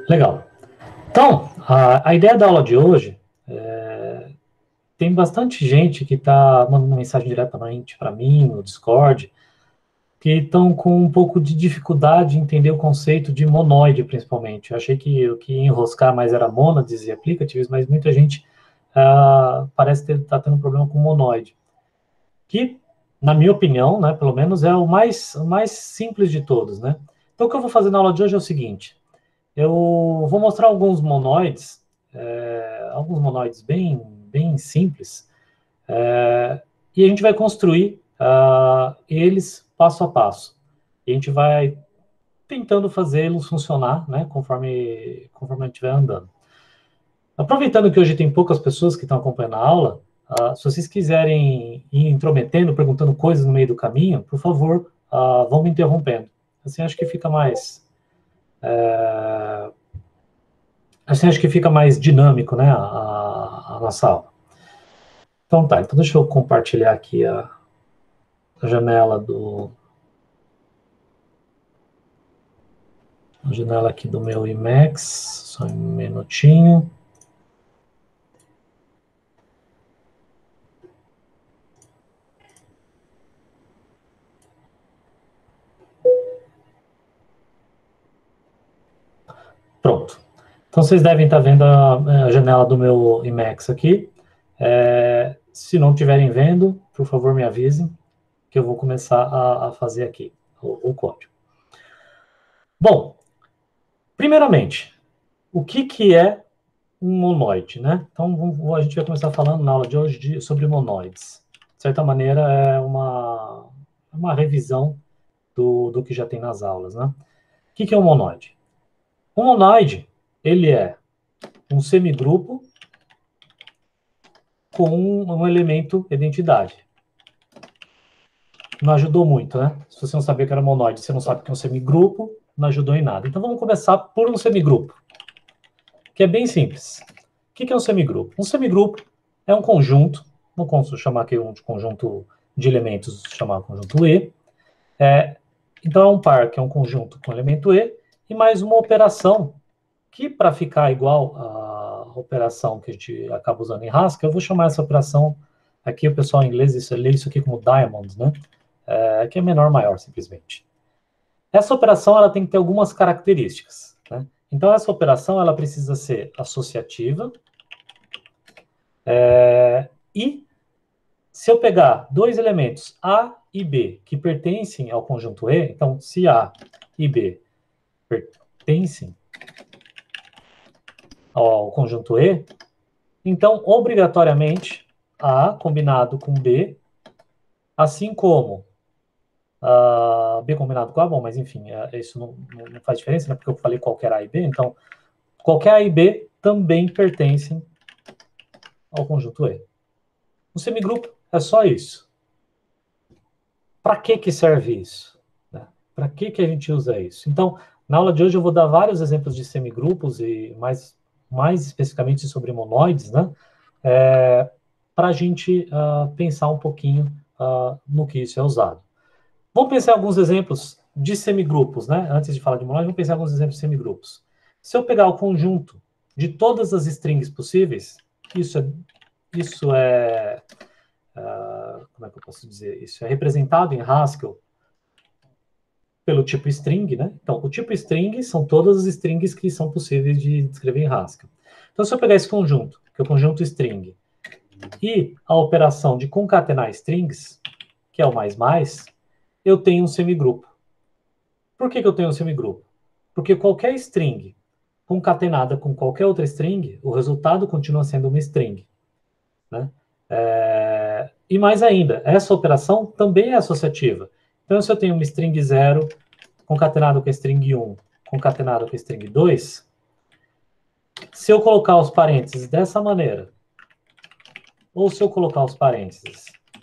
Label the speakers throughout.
Speaker 1: Legal. Então, a ideia da aula de hoje, tem bastante gente que está mandando mensagem diretamente para mim, no Discord, que estão com um pouco de dificuldade em entender o conceito de monoide, principalmente. Eu achei que o que ia enroscar mais era mônades e aplicativos, mas muita gente parece estar tendo um problema com monoide, que, na minha opinião, né, pelo menos, é o mais simples de todos, né? Então, o que eu vou fazer na aula de hoje é o seguinte: eu vou mostrar alguns monoides bem simples, e a gente vai construir eles passo a passo. E a gente vai tentando fazê-los funcionar, né, conforme a gente estiver andando. Aproveitando que hoje tem poucas pessoas que estão acompanhando a aula, se vocês quiserem ir intrometendo, perguntando coisas no meio do caminho, por favor, vão me interrompendo. Assim acho que fica mais... assim acho que fica mais dinâmico, né, a nossa aula. Então tá, então deixa eu compartilhar aqui a janela aqui do meu Emacs, só um minutinho. Pronto. Então vocês devem estar vendo a janela do meu Emacs aqui. Se não estiverem vendo, por favor me avisem, que eu vou começar a fazer aqui o código. Bom, primeiramente, o que é um monoide, né? Então a gente vai começar falando na aula de hoje sobre monoides. De certa maneira, é uma revisão do que já tem nas aulas, né? O que é um monoide? Um monoide, ele é um semigrupo com um elemento identidade. Não ajudou muito, né? Se você não sabia que era monoide, você não sabe que é um semigrupo, não ajudou em nada. Então vamos começar por um semigrupo, que é bem simples. O que é um semigrupo? Um semigrupo é um conjunto, vamos chamar aqui um conjunto de elementos, chamado conjunto E. Então é um par, que é um conjunto com elemento E, e mais uma operação, que para ficar igual a operação que a gente acaba usando em Haskell, eu vou chamar essa operação, aqui o pessoal em inglês lê isso aqui como diamond, né? Que é menor maior, simplesmente. Essa operação ela tem que ter algumas características, né? Então, essa operação ela precisa ser associativa, e se eu pegar dois elementos A e B que pertencem ao conjunto E, então, se A e B pertencem ao conjunto E, então, obrigatoriamente, A combinado com B, assim como B combinado com A, bom, mas enfim, isso não faz diferença, né, porque eu falei qualquer A e B, então, qualquer A e B também pertencem ao conjunto E. O semigrupo é só isso. Para que serve isso? Né? Para que a gente usa isso? Então, na aula de hoje eu vou dar vários exemplos de semigrupos e mais especificamente sobre monoides, né? Para a gente pensar um pouquinho no que isso é usado. Vamos pensar em alguns exemplos de semigrupos, né? Antes de falar de monoides, vamos pensar em alguns exemplos de semigrupos. Se eu pegar o conjunto de todas as strings possíveis, isso é como é que eu posso dizer? Isso é representado em Haskell pelo tipo string, né? Então, o tipo string são todas as strings que são possíveis de descrever em Haskell. Então, se eu pegar esse conjunto, que é o conjunto string, e a operação de concatenar strings, que é o mais, eu tenho um semigrupo. Por que eu tenho um semigrupo? Porque qualquer string concatenada com qualquer outra string, o resultado continua sendo uma string, né? E mais ainda, essa operação também é associativa. Então, se eu tenho uma string 0 concatenado com a string 1, concatenado com a string 2, se eu colocar os parênteses dessa maneira, ou se eu colocar os parênteses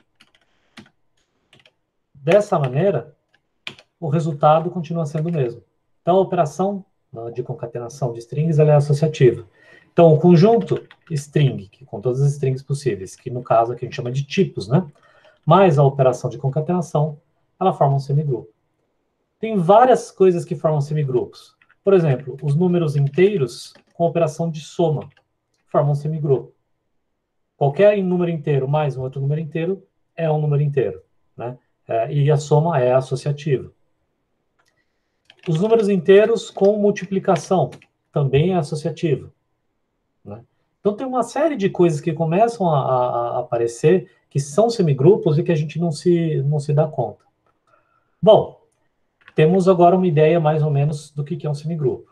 Speaker 1: dessa maneira, o resultado continua sendo o mesmo. Então, a operação de concatenação de strings ela é associativa. Então, o conjunto string, com todas as strings possíveis, que no caso aqui a gente chama de tipos, né? Mais a operação de concatenação, ela forma um semigrupo. Tem várias coisas que formam semigrupos. Por exemplo, os números inteiros com operação de soma formam um semigrupo. Qualquer número inteiro mais um outro número inteiro é um número inteiro, né? E a soma é associativa. Os números inteiros com multiplicação também é associativo, né? Então tem uma série de coisas que começam a aparecer que são semigrupos e que a gente não se dá conta. Bom, temos agora uma ideia mais ou menos do que é um semigrupo.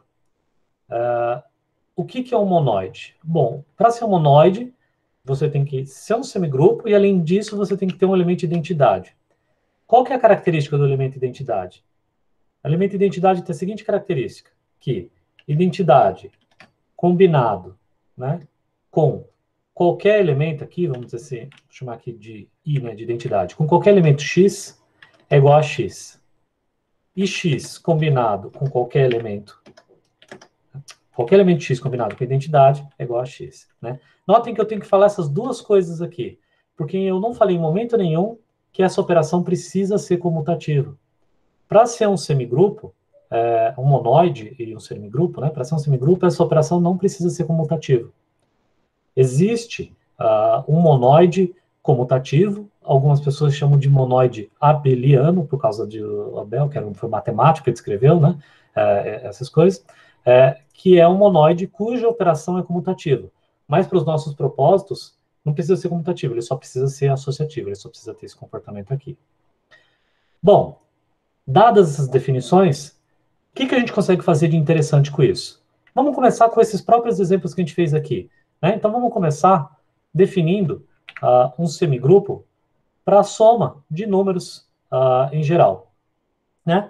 Speaker 1: O que é um monoide? Bom, para ser um monoide, você tem que ser um semigrupo e, além disso, você tem que ter um elemento de identidade. Qual que é a característica do elemento de identidade? O elemento de identidade tem a seguinte característica, que identidade combinado, né, com qualquer elemento aqui, vamos dizer assim, vou chamar aqui de I, né, de identidade, com qualquer elemento X é igual a X. E X combinado com qualquer elemento X combinado com identidade é igual a X, né? Notem que eu tenho que falar essas duas coisas aqui, porque eu não falei em momento nenhum que essa operação precisa ser comutativa. Para ser um semigrupo, um monoide e um semigrupo, né? Para ser um semigrupo, essa operação não precisa ser comutativa. Existe um monoide comutativo, algumas pessoas chamam de monoide abeliano, por causa de Abel, que foi um matemático que descreveu, né? Essas coisas. Que é um monoide cuja operação é comutativa. Mas para os nossos propósitos, não precisa ser comutativo, ele só precisa ser associativo, ele só precisa ter esse comportamento aqui. Bom, dadas essas definições, o que a gente consegue fazer de interessante com isso? Vamos começar com esses próprios exemplos que a gente fez aqui, né? Então vamos começar definindo um semigrupo para a soma de números em geral, né?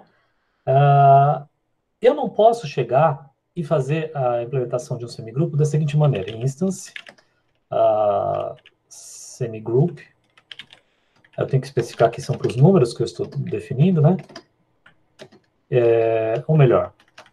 Speaker 1: Eu não posso chegar e fazer a implementação de um semigrupo da seguinte maneira: instance, semigroup. Eu tenho que especificar que são para os números que eu estou definindo, né? Ou melhor,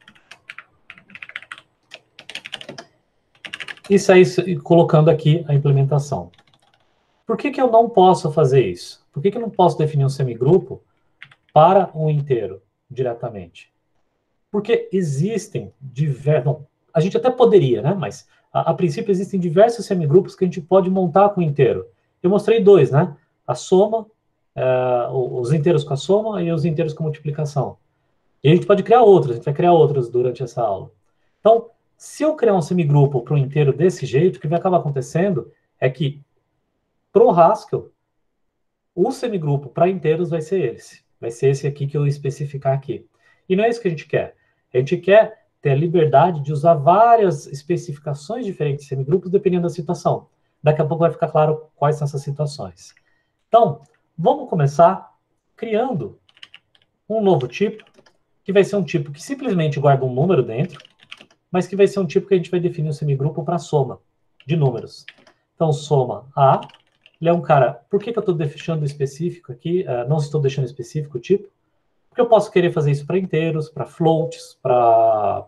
Speaker 1: e sair colocando aqui a implementação. Por que eu não posso fazer isso? Por que eu não posso definir um semigrupo para um inteiro diretamente? Porque existem diversos... a gente até poderia, né? Mas, a princípio, existem diversos semigrupos que a gente pode montar com o inteiro. Eu mostrei dois, né? A soma, os inteiros com a soma e os inteiros com multiplicação. E a gente pode criar outros, a gente vai criar outros durante essa aula. Então, se eu criar um semigrupo para um inteiro desse jeito, o que vai acabar acontecendo é que, para o Haskell, o semigrupo para inteiros vai ser esse. Vai ser esse aqui que eu especificar aqui. E não é isso que a gente quer. A gente quer ter a liberdade de usar várias especificações diferentes de semigrupos dependendo da situação. Daqui a pouco vai ficar claro quais são essas situações. Então, vamos começar criando um novo tipo, que vai ser um tipo que simplesmente guarda um número dentro, mas que vai ser um tipo que a gente vai definir um semigrupo para soma de números. Então, soma A, ele é um cara... Por que eu estou deixando específico aqui? Não estou deixando específico o tipo? Porque eu posso querer fazer isso para inteiros, para floats, para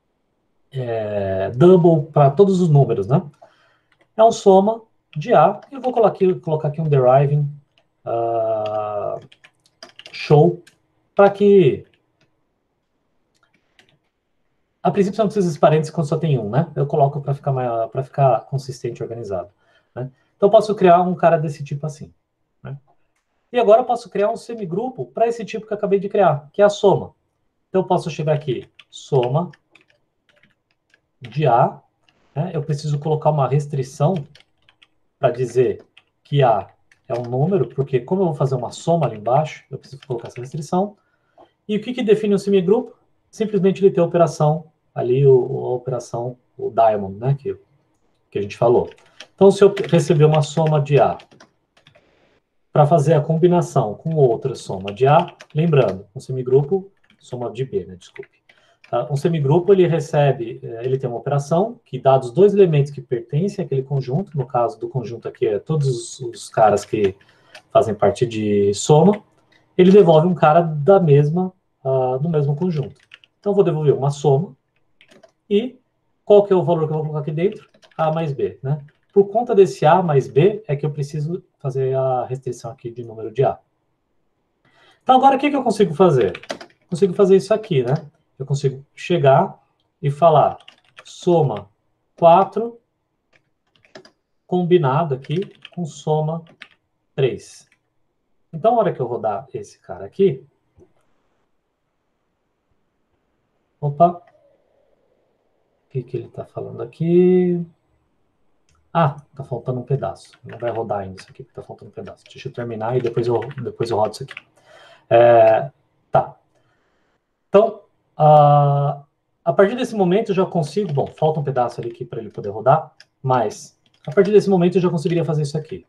Speaker 1: double, para todos os números, né? É um soma de A. Eu vou colocar aqui um deriving show, para que... A princípio, você não precisa desses parênteses quando só tem um, né? Eu coloco para ficar consistente e organizado, né? Então, eu posso criar um cara desse tipo assim, né? E agora eu posso criar um semigrupo para esse tipo que eu acabei de criar, que é a soma. Então, eu posso chegar aqui, soma de A, né? Eu preciso colocar uma restrição para dizer que A é um número, porque como eu vou fazer uma soma ali embaixo, eu preciso colocar essa restrição. E o que define o semigrupo? Simplesmente ele ter a operação ali, a operação, o diamond, né, que a gente falou. Então, se eu receber uma soma de A para fazer a combinação com outra soma de A, lembrando, um semigrupo, soma de B, né, desculpe. Um semigrupo, ele tem uma operação que, dados os dois elementos que pertencem àquele conjunto, no caso do conjunto aqui é todos os caras que fazem parte de soma, ele devolve um cara do mesmo conjunto. Então, eu vou devolver uma soma, e qual que é o valor que eu vou colocar aqui dentro? A mais B, né? Por conta desse A mais B, é que eu preciso fazer a restrição aqui de número de A. Então, agora, o que eu consigo fazer? Consigo fazer isso aqui, né? eu consigo chegar e falar soma 4 combinado aqui com soma 3. Então, na hora que eu rodar esse cara aqui... Opa! O que ele está falando aqui? Ah, tá faltando um pedaço. Não vai rodar ainda isso aqui, porque tá faltando um pedaço. Deixa eu terminar e depois eu rodo isso aqui. Tá. Então, a partir desse momento eu já consigo... Bom, falta um pedaço ali aqui para ele poder rodar, mas a partir desse momento eu já conseguiria fazer isso aqui.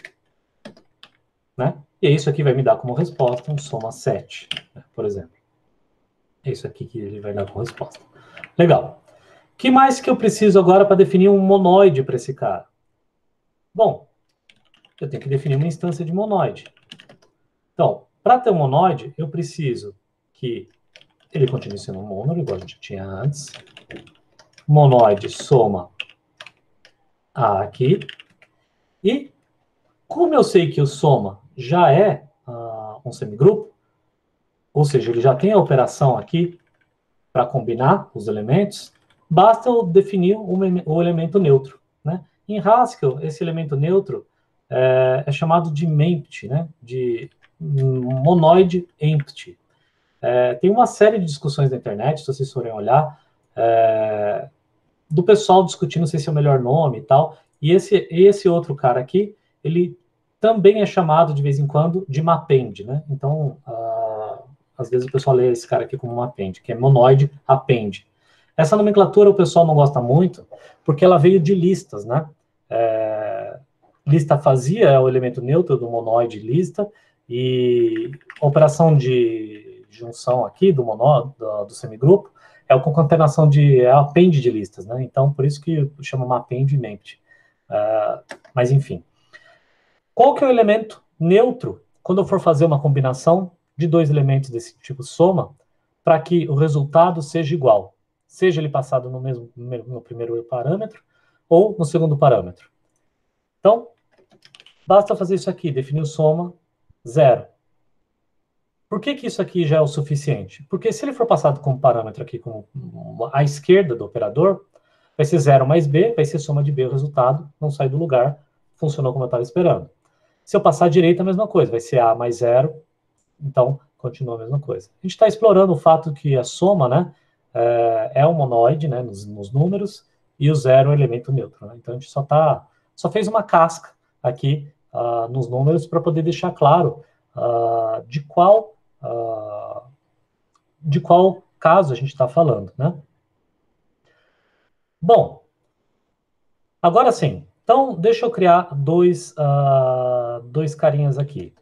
Speaker 1: Né? E isso aqui vai me dar como resposta um soma 7, né, por exemplo. É isso aqui que ele vai dar como resposta. Legal. O que mais que eu preciso agora para definir um monoide para esse cara? Bom, eu tenho que definir uma instância de monoide. Então, para ter um monoide, eu preciso que ele continue sendo um mônoro, igual a gente tinha antes. Monoide soma A aqui. E, como eu sei que o soma já é um semigrupo, ou seja, ele já tem a operação aqui para combinar os elementos, basta eu definir o elemento neutro. Né? Em Haskell, esse elemento neutro é chamado de mempty, né? De monoide empty. Tem uma série de discussões na internet, se vocês forem olhar, do pessoal discutindo se esse é o melhor nome e tal, e esse outro cara aqui, ele também é chamado de vez em quando de mapend, né? Então, às vezes o pessoal lê esse cara aqui como mapend, que é monoide append. Essa nomenclatura o pessoal não gosta muito, porque ela veio de listas, né? Lista fazia é o elemento neutro do monoide lista, e a operação de junção aqui do semigrupo é a concatenação é a append de listas, né? Então, por isso que chama mapend e mempty. Mas, enfim. Qual que é o elemento neutro quando eu for fazer uma combinação de dois elementos desse tipo soma para que o resultado seja igual? Seja ele passado no primeiro parâmetro ou no segundo parâmetro. Então, basta fazer isso aqui, definir o soma 0. Por que isso aqui já é o suficiente? Porque se ele for passado como parâmetro aqui, como à esquerda do operador, vai ser 0 mais b, vai ser soma de b, o resultado não sai do lugar, funcionou como eu estava esperando. Se eu passar à direita, a mesma coisa, vai ser a mais 0, então continua a mesma coisa. A gente está explorando o fato que a soma, né, é um monoide, né, nos números, e o 0 é um elemento neutro. Né? Então a gente só fez uma casca aqui nos números para poder deixar claro de qual caso a gente está falando, né? Bom, agora sim. Então, deixa eu criar dois carinhas aqui.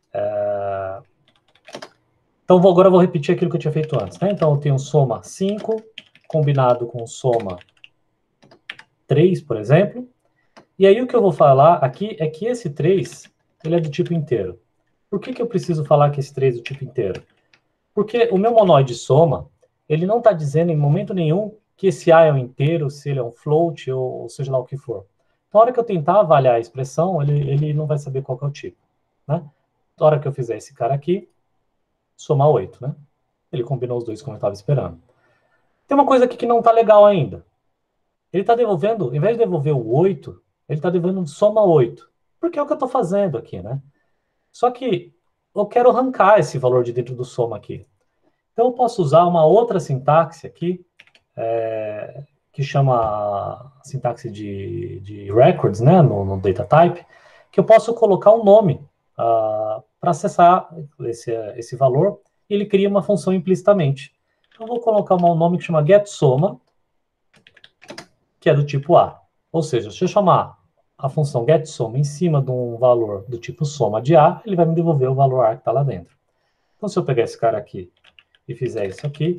Speaker 1: Então, agora eu vou repetir aquilo que eu tinha feito antes. Né? Então, eu tenho soma 5, combinado com soma 3, por exemplo. E aí, o que eu vou falar aqui é que esse 3, ele é do tipo inteiro. Por que eu preciso falar que esse 3 é do tipo inteiro? Porque o meu monoide soma, ele não está dizendo em momento nenhum que esse A é um inteiro, se ele é um float, ou seja lá o que for. Então, na hora que eu tentar avaliar a expressão, ele não vai saber qual que é o tipo. Né? Na hora que eu fizer esse cara aqui, somar 8, né? Ele combinou os dois como eu estava esperando. Tem uma coisa aqui que não está legal ainda. Ele está devolvendo, em vez de devolver o 8, ele está devolvendo soma 8. Porque é o que eu estou fazendo aqui, né? Só que eu quero arrancar esse valor de dentro do soma aqui. Então eu posso usar uma outra sintaxe aqui, que chama sintaxe de records, né, no data type, que eu posso colocar um nome para acessar esse valor, e ele cria uma função implicitamente. Então, eu vou colocar um nome que chama getSoma, que é do tipo A. Ou seja, se eu chamar a função getSoma em cima de um valor do tipo soma de A, ele vai me devolver o valor A que está lá dentro. Então, se eu pegar esse cara aqui e fizer isso aqui,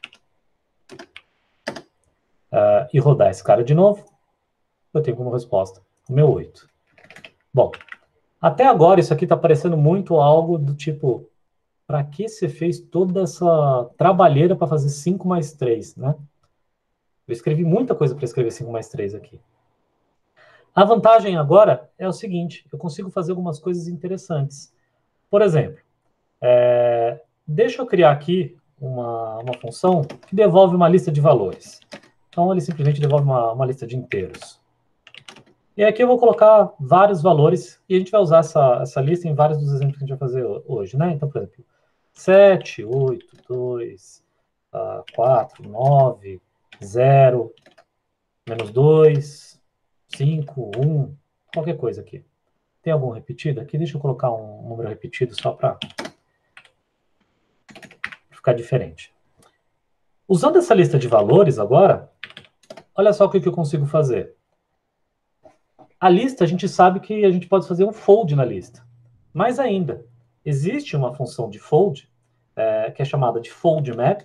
Speaker 1: e rodar esse cara de novo, eu tenho como resposta o meu 8. Bom, até agora isso aqui está parecendo muito algo do tipo, para que você fez toda essa trabalheira para fazer 5 mais 3, né? Eu escrevi muita coisa para escrever 5 mais 3 aqui. A vantagem agora é o seguinte, eu consigo fazer algumas coisas interessantes. Por exemplo, deixa eu criar aqui uma função que devolve uma lista de valores. Então, ele simplesmente devolve uma lista de inteiros. E aqui eu vou colocar vários valores, e a gente vai usar essa lista em vários dos exemplos que a gente vai fazer hoje, né? Então, por exemplo, 7, 8, 2, 4, 9, 0, menos 2, 5, 1, qualquer coisa aqui. Tem algum repetido aqui? Deixa eu colocar um número repetido só para ficar diferente. Usando essa lista de valores agora, olha só o que eu consigo fazer. A lista, a gente sabe que a gente pode fazer um fold na lista. Mais ainda, existe uma função de fold, que é chamada de fold map,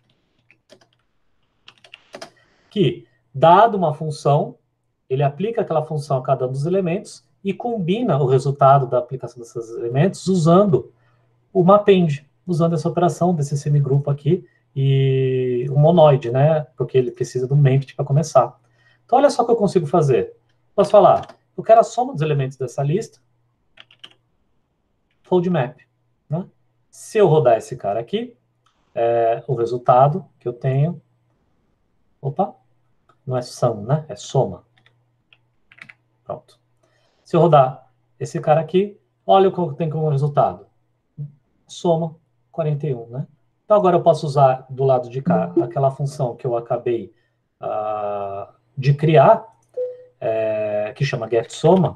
Speaker 1: que, dado uma função, ele aplica aquela função a cada um dos elementos e combina o resultado da aplicação desses elementos usando o mapend, usando essa operação desse semigrupo aqui e o monoide, né? Porque ele precisa do mapped para começar. Então, olha só o que eu consigo fazer. Posso falar, eu quero a soma dos elementos dessa lista, fold map. Né? Se eu rodar esse cara aqui, o resultado que eu tenho... Opa, não é sum, né? É soma. Pronto. Se eu rodar esse cara aqui, olha o que eu tenho como resultado. Soma 41, né? Então agora eu posso usar do lado de cá aquela função que eu acabei de criar, que chama getSoma.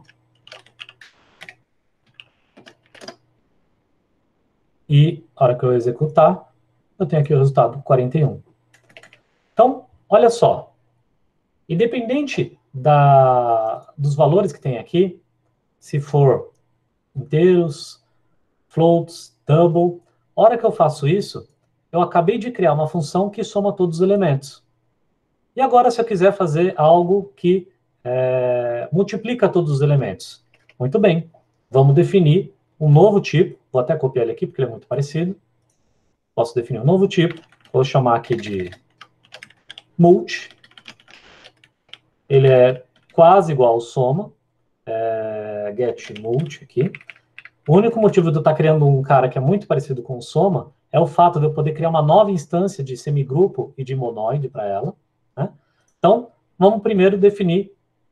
Speaker 1: E a hora que eu executar, eu tenho aqui o resultado 41. Então, olha só. Independente dos valores que tem aqui, se for inteiros, floats, double, a hora que eu faço isso, eu acabei de criar uma função que soma todos os elementos. E agora, se eu quiser fazer algo que multiplica todos os elementos. Muito bem, vamos definir um novo tipo, vou até copiar ele aqui, porque ele é muito parecido. Posso definir um novo tipo, vou chamar aqui de multi. Ele é quase igual ao soma, get multi aqui. O único motivo de eu estar criando um cara que é muito parecido com o soma é o fato de eu poder criar uma nova instância de semigrupo e de monoide para ela. Né? Então, vamos primeiro definir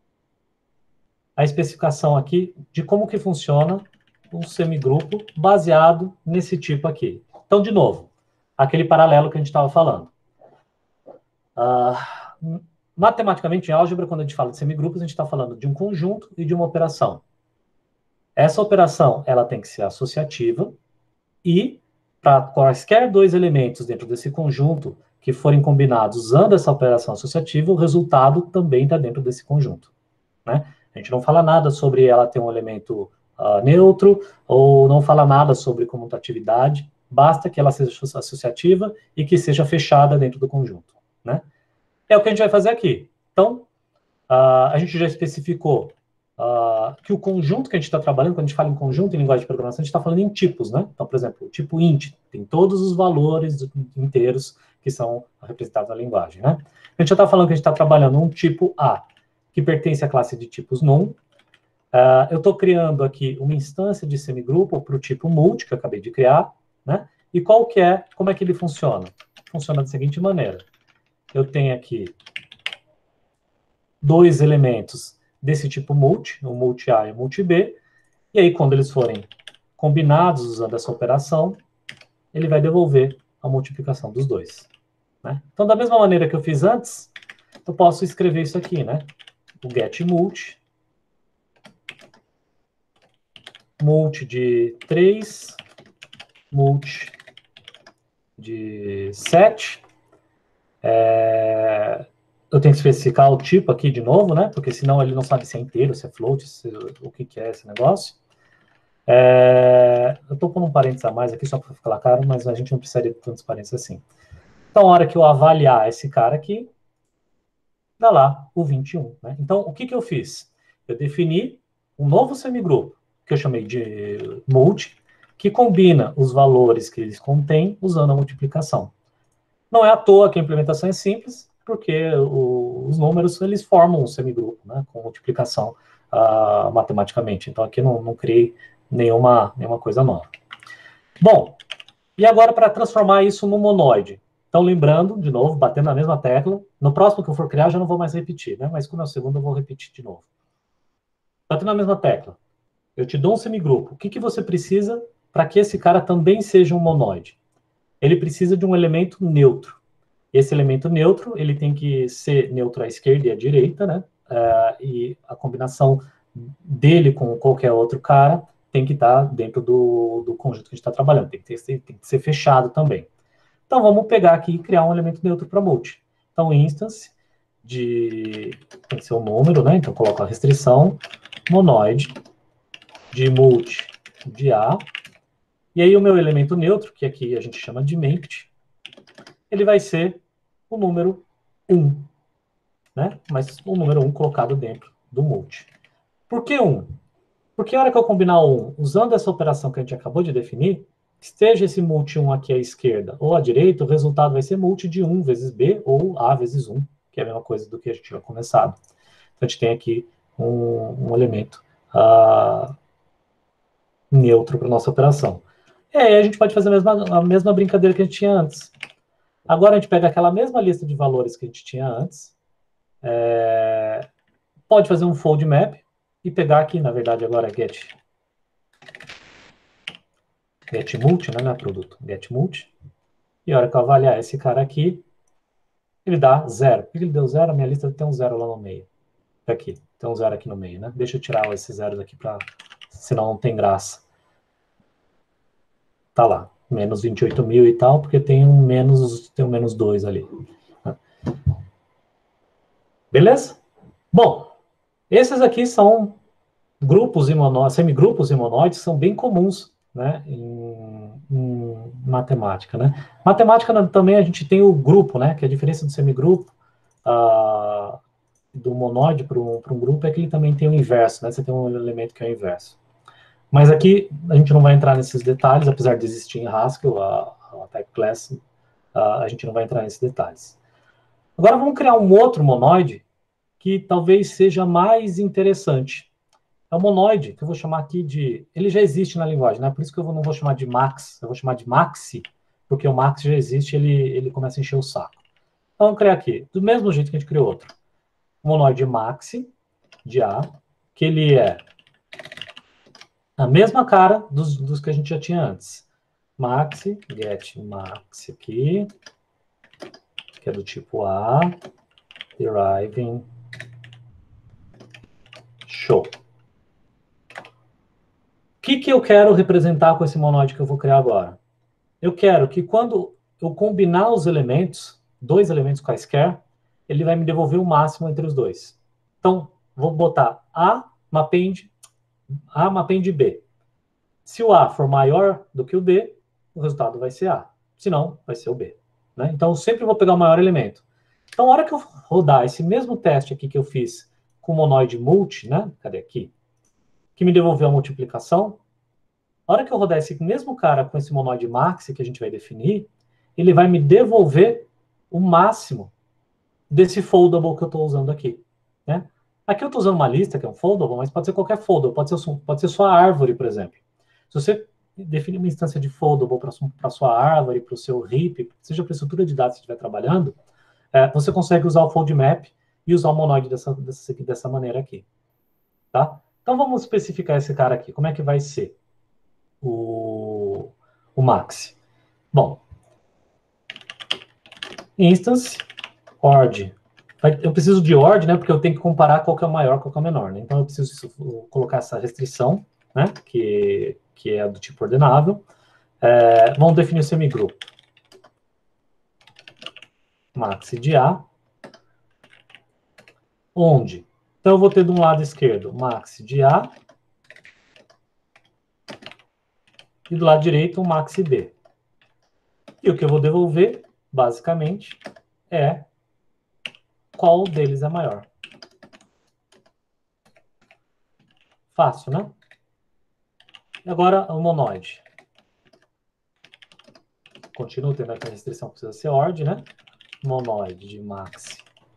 Speaker 1: a especificação aqui de como que funciona um semigrupo baseado nesse tipo aqui. Então, de novo, aquele paralelo que a gente estava falando. Matematicamente, em álgebra, quando a gente fala de semigrupos, a gente está falando de um conjunto e de uma operação. Essa operação ela tem que ser associativa e, para quaisquer dois elementos dentro desse conjunto que forem combinados usando essa operação associativa, o resultado também está dentro desse conjunto. Né? A gente não fala nada sobre ela ter um elemento neutro, ou não fala nada sobre comutatividade, basta que ela seja associativa e que seja fechada dentro do conjunto. Né? É o que a gente vai fazer aqui. Então, a gente já especificou que o conjunto que a gente está trabalhando, quando a gente fala em conjunto em linguagem de programação, a gente está falando em tipos, né? Então, por exemplo, o tipo int tem todos os valores inteiros que são representados na linguagem, né? A gente já está falando que a gente está trabalhando um tipo A, que pertence à classe de tipos num. Eu estou criando aqui uma instância de semigrupo para o tipo multi, que eu acabei de criar, né? E como é que ele funciona? Funciona da seguinte maneira. Eu tenho aqui dois elementos desse tipo multi, o multi A e o multi B, e aí quando eles forem combinados usando essa operação, ele vai devolver a multiplicação dos dois. Né? Então, da mesma maneira que eu fiz antes, eu posso escrever isso aqui, né? O get multi de 3, multi de 7, eu tenho que especificar o tipo aqui de novo, né? Porque senão ele não sabe se é inteiro, se é float, o que é esse negócio. Eu estou pondo um parênteses a mais aqui só para ficar claro, mas a gente não precisaria de tantos parênteses assim. Então, a hora que eu avaliar esse cara aqui, dá lá o 21. Né? Então, o que eu fiz? Eu defini um novo semigrupo, que eu chamei de multi, que combina os valores que eles contêm usando a multiplicação. Não é à toa que a implementação é simples, porque os números eles formam um semigrupo, né, com multiplicação matematicamente. Então aqui não criei nenhuma coisa nova. Bom, E agora, para transformar isso num monoide. Então, lembrando, de novo, batendo na mesma tecla. No próximo que eu for criar, já não vou mais repetir, né? Mas como é o segundo, eu vou repetir de novo. Batendo na mesma tecla. Eu te dou um semigrupo. O que você precisa para que esse cara também seja um monoide? Ele precisa de um elemento neutro. Esse elemento neutro, ele tem que ser neutro à esquerda e à direita, né? E a combinação dele com qualquer outro cara tem que estar dentro do conjunto que a gente está trabalhando. Tem que ser fechado também. Então, vamos pegar aqui e criar um elemento neutro para multi. Então, instance tem que ser um número, né? Então, coloco a restrição monoide de multi de A. E aí, o meu elemento neutro, que aqui a gente chama de ment, ele vai ser o número 1, né? Mas o número 1 colocado dentro do multi. Por que 1? Porque a hora que eu combinar o 1, usando essa operação que a gente acabou de definir, esteja esse multi 1 aqui à esquerda ou à direita, o resultado vai ser multi de 1 vezes B ou A vezes 1, que é a mesma coisa do que a gente tinha começado. Então, a gente tem aqui um elemento neutro para nossa operação. E aí a gente pode fazer a mesma brincadeira que a gente tinha antes. Agora a gente pega aquela mesma lista de valores que a gente tinha antes, pode fazer um fold map e pegar aqui, na verdade agora é get multi, né, não é produto, get multi. E a hora que eu avaliar esse cara aqui, ele dá 0. Por que ele deu 0? A minha lista tem um 0 lá no meio. Aqui, tem um 0 aqui no meio, né? Deixa eu tirar esses zeros aqui, senão não tem graça. Tá lá, menos 28 mil e tal, porque tem um menos 2 ali. Beleza? Bom, esses aqui são grupos semigrupos e monóides, são bem comuns, né, em matemática, né? Matemática também a gente tem o grupo, né, que a diferença do semigrupo do monóide para um grupo é que ele também tem o inverso, né? Você tem um elemento que é o inverso. Mas aqui a gente não vai entrar nesses detalhes, apesar de existir em Haskell a type class, a gente não vai entrar nesses detalhes. Agora vamos criar um outro monoide que talvez seja mais interessante. É o monoide, que eu vou chamar aqui de... Ele já existe na linguagem, né? Por isso que eu não vou chamar de max, eu vou chamar de maxi, porque o max já existe, ele começa a encher o saco. Então, vamos criar aqui, do mesmo jeito que a gente criou outro. O monoide maxi, de A, que ele é a mesma cara dos que a gente já tinha antes. Maxi, get maxi aqui, que é do tipo A, deriving, show. O que eu quero representar com esse monoide que eu vou criar agora? Eu quero que quando eu combinar os elementos, dois elementos quaisquer, ele vai me devolver o máximo entre os dois. Então, vou botar A mapend B. Se o A for maior do que o B, o resultado vai ser A. Se não, vai ser o B. Né? Então, eu sempre vou pegar o maior elemento. Então, a hora que eu rodar esse mesmo teste aqui que eu fiz com o monoide multi, né? Cadê aqui? Que me devolveu a multiplicação. A hora que eu rodar esse mesmo cara com esse monoide maxi que a gente vai definir, ele vai me devolver o máximo desse foldable que eu estou usando aqui. Né? Aqui eu estou usando uma lista, que é um foldable, mas pode ser qualquer foldable, pode ser sua árvore, por exemplo. Se você definir uma instância de foldable para sua árvore, para o seu heap, seja para a estrutura de dados que você estiver trabalhando, você consegue usar o fold map e usar o monoide dessa maneira aqui. Tá? Então vamos especificar esse cara aqui. Como é que vai ser o maxi? Bom, instance, ord. Eu preciso de ord, né, porque eu tenho que comparar qual que é o maior, qual que é o menor. Né? Então eu preciso colocar essa restrição, né, que é do tipo ordenável. Vamos definir o semigrupo. Maxi de A, onde? Então eu vou ter do lado esquerdo maxi de A e do lado direito um maxi B. E o que eu vou devolver, basicamente, é qual deles é maior. Fácil, né? E agora o monoide. Continuo tendo aqui a restrição que precisa ser ord, né? Monoide de maxi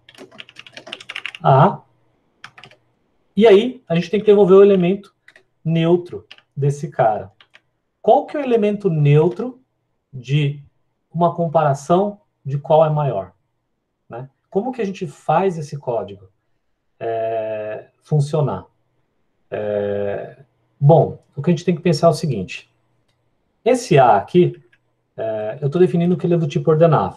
Speaker 1: A. E aí, a gente tem que devolver o elemento neutro desse cara. Qual que é o elemento neutro de uma comparação de qual é maior, né? Como que a gente faz esse código funcionar? Bom, o que a gente tem que pensar é o seguinte. Esse A aqui, eu estou definindo que ele é do tipo ordenável.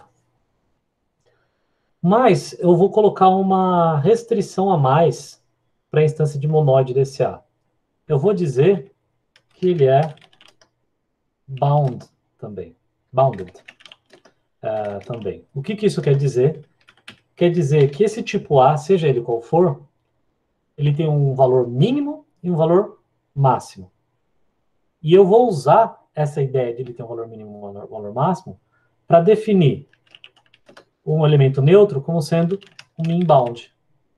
Speaker 1: Mas eu vou colocar uma restrição a mais para a instância de monóide desse A. Eu vou dizer que ele é bound também. Bounded também. O que isso quer dizer? Quer dizer que esse tipo A, seja ele qual for, ele tem um valor mínimo e um valor máximo. E eu vou usar essa ideia de ele ter um valor mínimo e um valor máximo para definir um elemento neutro como sendo um min bound.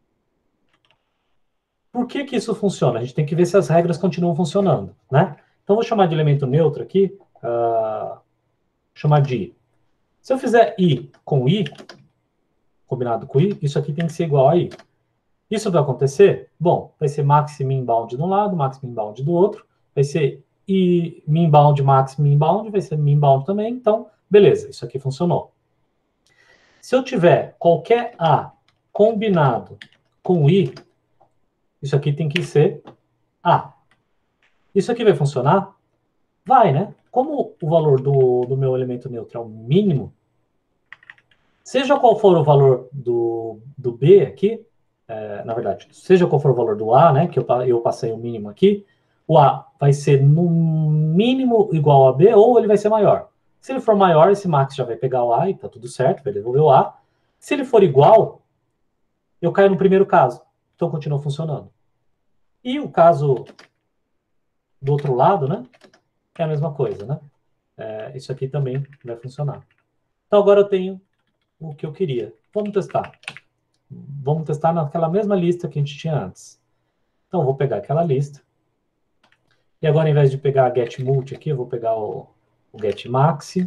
Speaker 1: Por que isso funciona? A gente tem que ver se as regras continuam funcionando, né? Então, vou chamar de elemento neutro aqui, chamar de i. Se eu fizer i com i, combinado com i, isso aqui tem que ser igual a i. Isso vai acontecer? Bom, vai ser max e min bound de um lado, max min bound do outro, vai ser i min bound, max min bound, vai ser min bound também, então, beleza, isso aqui funcionou. Se eu tiver qualquer a combinado com i, isso aqui tem que ser a. Isso aqui vai funcionar? Vai, né? Como o valor do meu elemento neutro é o mínimo, seja qual for o valor do B aqui, na verdade, seja qual for o valor do A, né, que eu passei o mínimo aqui, o A vai ser no mínimo igual a B ou ele vai ser maior. Se ele for maior, esse max já vai pegar o A e tá tudo certo, vai devolver o A. Se ele for igual, eu caio no primeiro caso, então continua funcionando. E o caso do outro lado, né, é a mesma coisa, né? Isso aqui também vai funcionar. Então agora eu tenho o que eu queria. Vamos testar. Vamos testar naquela mesma lista que a gente tinha antes. Então, eu vou pegar aquela lista. E agora, ao invés de pegar a getMulti aqui, eu vou pegar o getMax.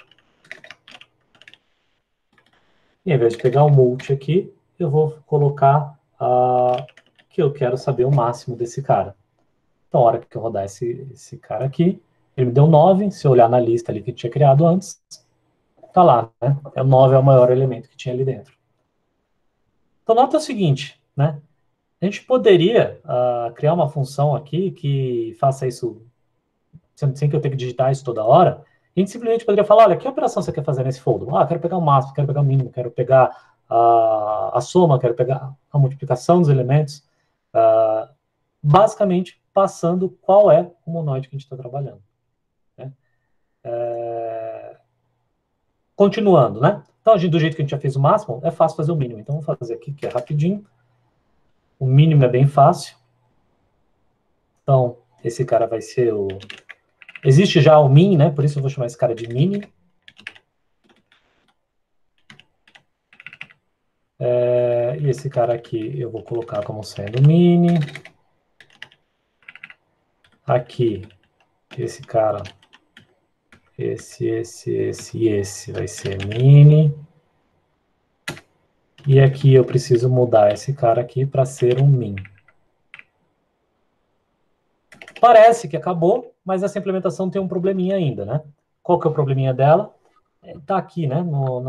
Speaker 1: E ao invés de pegar o multi aqui, eu vou colocar que eu quero saber o máximo desse cara. Então, a hora que eu rodar esse cara aqui, ele me deu 9. Se eu olhar na lista ali que eu tinha criado antes, tá lá, né? O 9 é o maior elemento que tinha ali dentro. Então, nota o seguinte, né? A gente poderia criar uma função aqui que faça isso sem que eu tenha que digitar isso toda hora. A gente simplesmente poderia falar, olha, que operação você quer fazer nesse folder? Quero pegar o máximo, quero pegar o mínimo, quero pegar a soma, quero pegar a multiplicação dos elementos. Basicamente, passando qual é o monoide que a gente está trabalhando. Né? Continuando, né? Então, do jeito que a gente já fez o máximo, é fácil fazer o mínimo. Então, vamos fazer aqui, que é rapidinho. O mínimo é bem fácil. Então, esse cara vai ser o... Existe já o min, né? Por isso eu vou chamar esse cara de mini. E esse cara aqui eu vou colocar como sendo mini. Aqui, esse cara, esse vai ser mini. E aqui eu preciso mudar esse cara aqui para ser um min. Parece que acabou, mas essa implementação tem um probleminha ainda, né? Qual que é o probleminha dela? Está aqui, né, na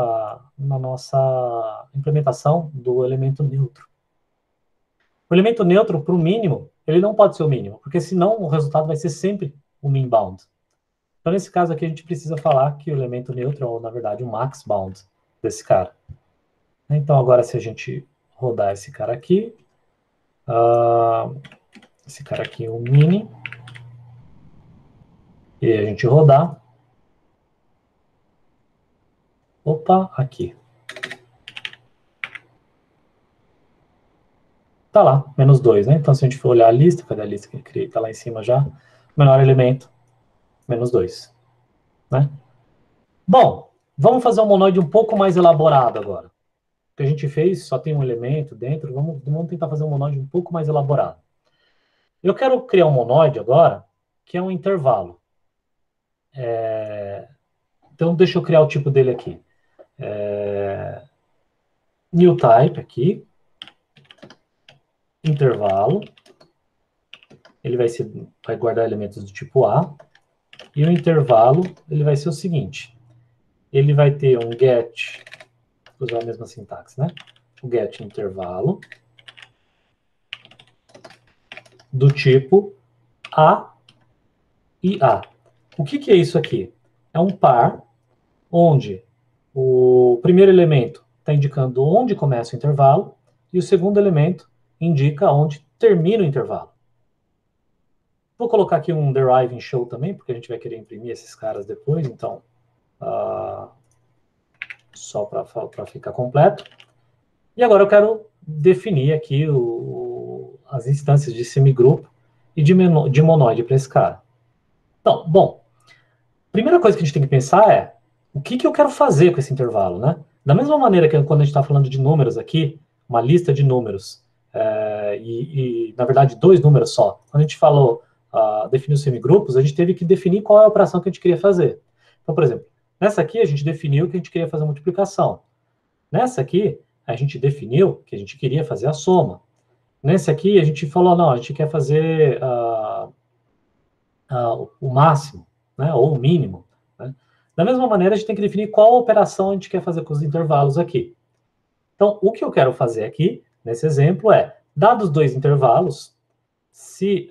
Speaker 1: nossa implementação do elemento neutro. O elemento neutro, para o mínimo, ele não pode ser o mínimo, porque senão o resultado vai ser sempre o min bound. Então, nesse caso aqui, a gente precisa falar que o elemento neutro é, na verdade, o max bound desse cara. Então, agora, se a gente rodar esse cara aqui, esse cara aqui é o mini, e a gente rodar, opa, aqui. Tá lá, menos 2, né? Então, se a gente for olhar a lista, cadê a lista que eu criei? Tá lá em cima já. Menor elemento, menos 2. Né? Bom, vamos fazer um monoide um pouco mais elaborado agora. O que a gente fez só tem um elemento dentro, vamos tentar fazer um monoide um pouco mais elaborado. Eu quero criar um monoide agora, que é um intervalo. Então, deixa eu criar o tipo dele aqui. New type aqui, intervalo. Ele vai guardar elementos do tipo A. E o intervalo, ele vai ser o seguinte. Ele vai ter um get, vou usar a mesma sintaxe, né? O get intervalo do tipo A e A. O que é isso aqui? É um par onde o primeiro elemento está indicando onde começa o intervalo e o segundo elemento indica onde termina o intervalo. Vou colocar aqui um deriving show também, porque a gente vai querer imprimir esses caras depois, então, só para ficar completo. E agora eu quero definir aqui as instâncias de semigrupo e de monoide para esse cara. Então, bom, a primeira coisa que a gente tem que pensar é o que eu quero fazer com esse intervalo, né? Da mesma maneira que quando a gente está falando de números aqui, uma lista de números, na verdade, 2 números só. Quando a gente falou, definiu semigrupos, a gente teve que definir qual é a operação que a gente queria fazer. Então, por exemplo, nessa aqui a gente definiu que a gente queria fazer a multiplicação. Nessa aqui, a gente definiu que a gente queria fazer a soma. Nesse aqui, a gente falou, não, a gente quer fazer o máximo, né, ou o mínimo. Né? Da mesma maneira, a gente tem que definir qual operação a gente quer fazer com os intervalos aqui. Então, o que eu quero fazer aqui, nesse exemplo, é, dados 2 intervalos, se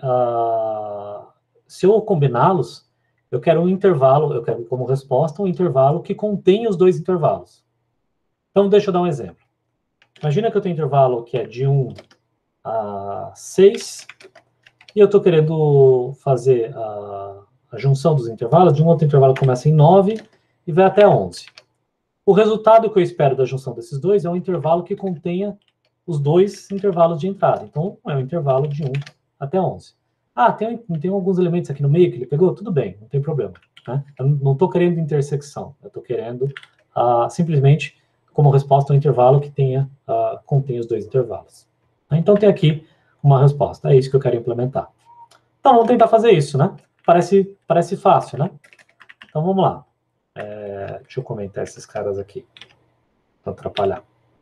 Speaker 1: eu combiná-los, eu quero um intervalo, eu quero como resposta um intervalo que contém os 2 intervalos. Então, deixa eu dar um exemplo. Imagina que eu tenho um intervalo que é de 1 a 6, e eu estou querendo fazer a junção dos intervalos de um outro intervalo que começa em 9 e vai até 11. O resultado que eu espero da junção desses dois é um intervalo que contenha os 2 intervalos de entrada. Então, é um intervalo de 1 até 11. Tem alguns elementos aqui no meio que ele pegou? Tudo bem, não tem problema. Né? Eu não estou querendo intersecção, eu estou querendo simplesmente como resposta um intervalo que contém os 2 intervalos. Então, tem aqui uma resposta. É isso que eu quero implementar. Então, vamos tentar fazer isso, né? Parece fácil, né? Então, vamos lá. Deixa eu comentar esses caras aqui, para atrapalhar.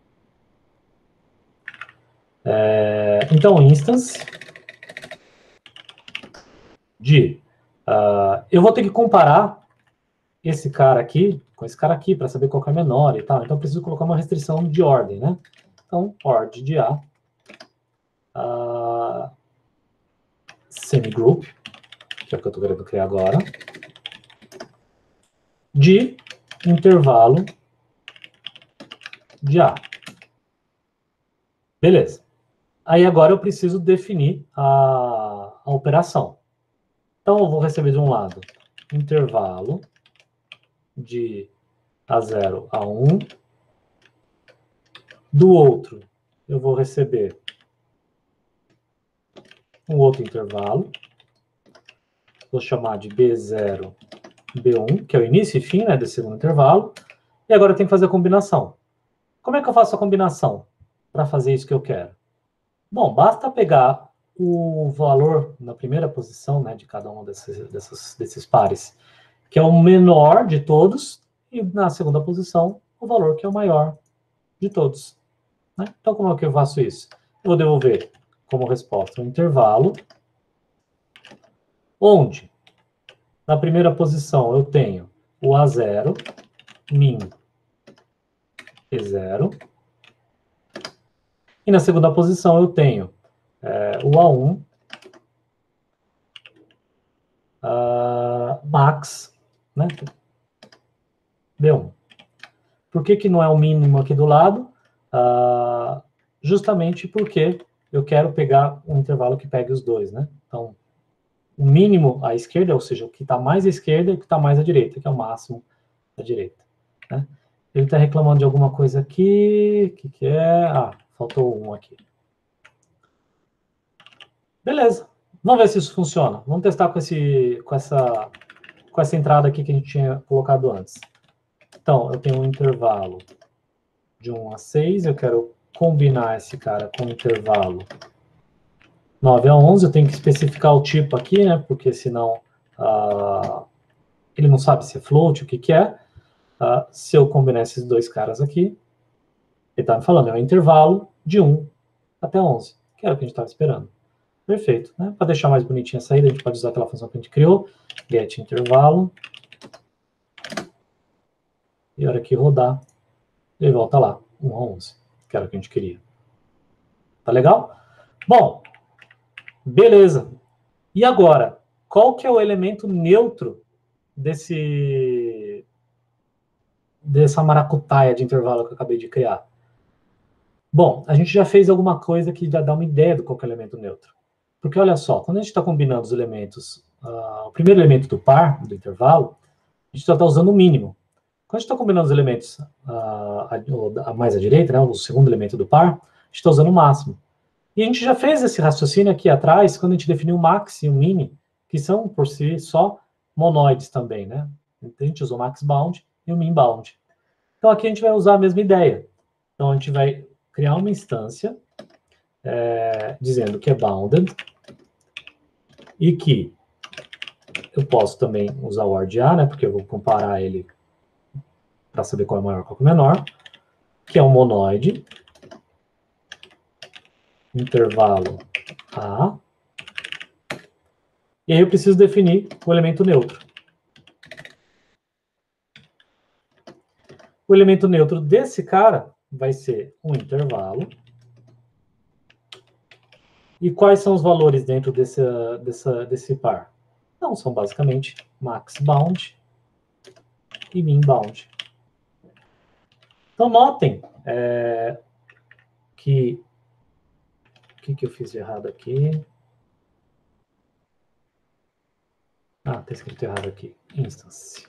Speaker 1: Então, instance de... eu vou ter que comparar esse cara aqui com esse cara aqui, para saber qual que é menor e tal. Então, eu preciso colocar uma restrição de ordem, né? Então, ord de A, semigroup, que é o que eu estou querendo criar agora, de intervalo de A. Beleza. Aí agora eu preciso definir a operação. Então eu vou receber de um lado intervalo de A0 a 1. Do outro, eu vou receber um outro intervalo. Vou chamar de B0, B1, que é o início e fim, né, desse segundo intervalo. E agora eu tenho que fazer a combinação. Como é que eu faço a combinação para fazer isso que eu quero? Bom, basta pegar o valor na primeira posição, né, de cada um desses pares, que é o menor de todos, e na segunda posição, o valor que é o maior de todos. Né? Então, como é que eu faço isso? Eu vou devolver como resposta um intervalo, onde, na primeira posição, eu tenho o A0, min P0, e na segunda posição eu tenho o A1, max, né? B1. Por que não é o mínimo aqui do lado? Justamente porque eu quero pegar um intervalo que pegue os dois, né? Então, o mínimo à esquerda, ou seja, o que está mais à esquerda e o que está mais à direita, que é o máximo da direita. Né? Ele está reclamando de alguma coisa aqui. O que é? Faltou um aqui. Beleza. Vamos ver se isso funciona. Vamos testar com essa entrada aqui que a gente tinha colocado antes. Então, eu tenho um intervalo de 1 a 6, eu quero combinar esse cara com o intervalo 9 a 11, eu tenho que especificar o tipo aqui, né, porque senão ele não sabe se é float, o que é. Se eu combinar esses dois caras aqui, ele está me falando, é um intervalo de 1 até 11, que era o que a gente estava esperando. Perfeito, né? Para deixar mais bonitinha a saída, a gente pode usar aquela função que a gente criou, get intervalo. E a hora que rodar, ele volta lá, 1 a 11, que era o que a gente queria. Tá legal? Bom, beleza. E agora, qual que é o elemento neutro dessa maracutaia de intervalo que eu acabei de criar? Bom, a gente já fez alguma coisa que já dá uma ideia do qual que é o elemento neutro. Porque olha só, quando a gente está combinando os elementos, o primeiro elemento do par, do intervalo, a gente está usando o mínimo. Quando a gente está combinando os elementos mais à direita, né, o segundo elemento do par, a gente está usando o máximo. E a gente já fez esse raciocínio aqui atrás, quando a gente definiu o max e o min, que são, por si só, monoides também, né? Então, a gente usou o max bound e o min bound. Então, aqui a gente vai usar a mesma ideia. Então, a gente vai criar uma instância dizendo que é bounded e que eu posso também usar o OR, né? Porque eu vou comparar ele para saber qual é maior e qual é menor, que é um monoide, intervalo A, e aí eu preciso definir o elemento neutro. O elemento neutro desse cara vai ser um intervalo. E quais são os valores dentro desse par? Não, são basicamente max bound e min bound. Então, notem que... O que eu fiz de errado aqui? Ah, está escrito errado aqui. Instance.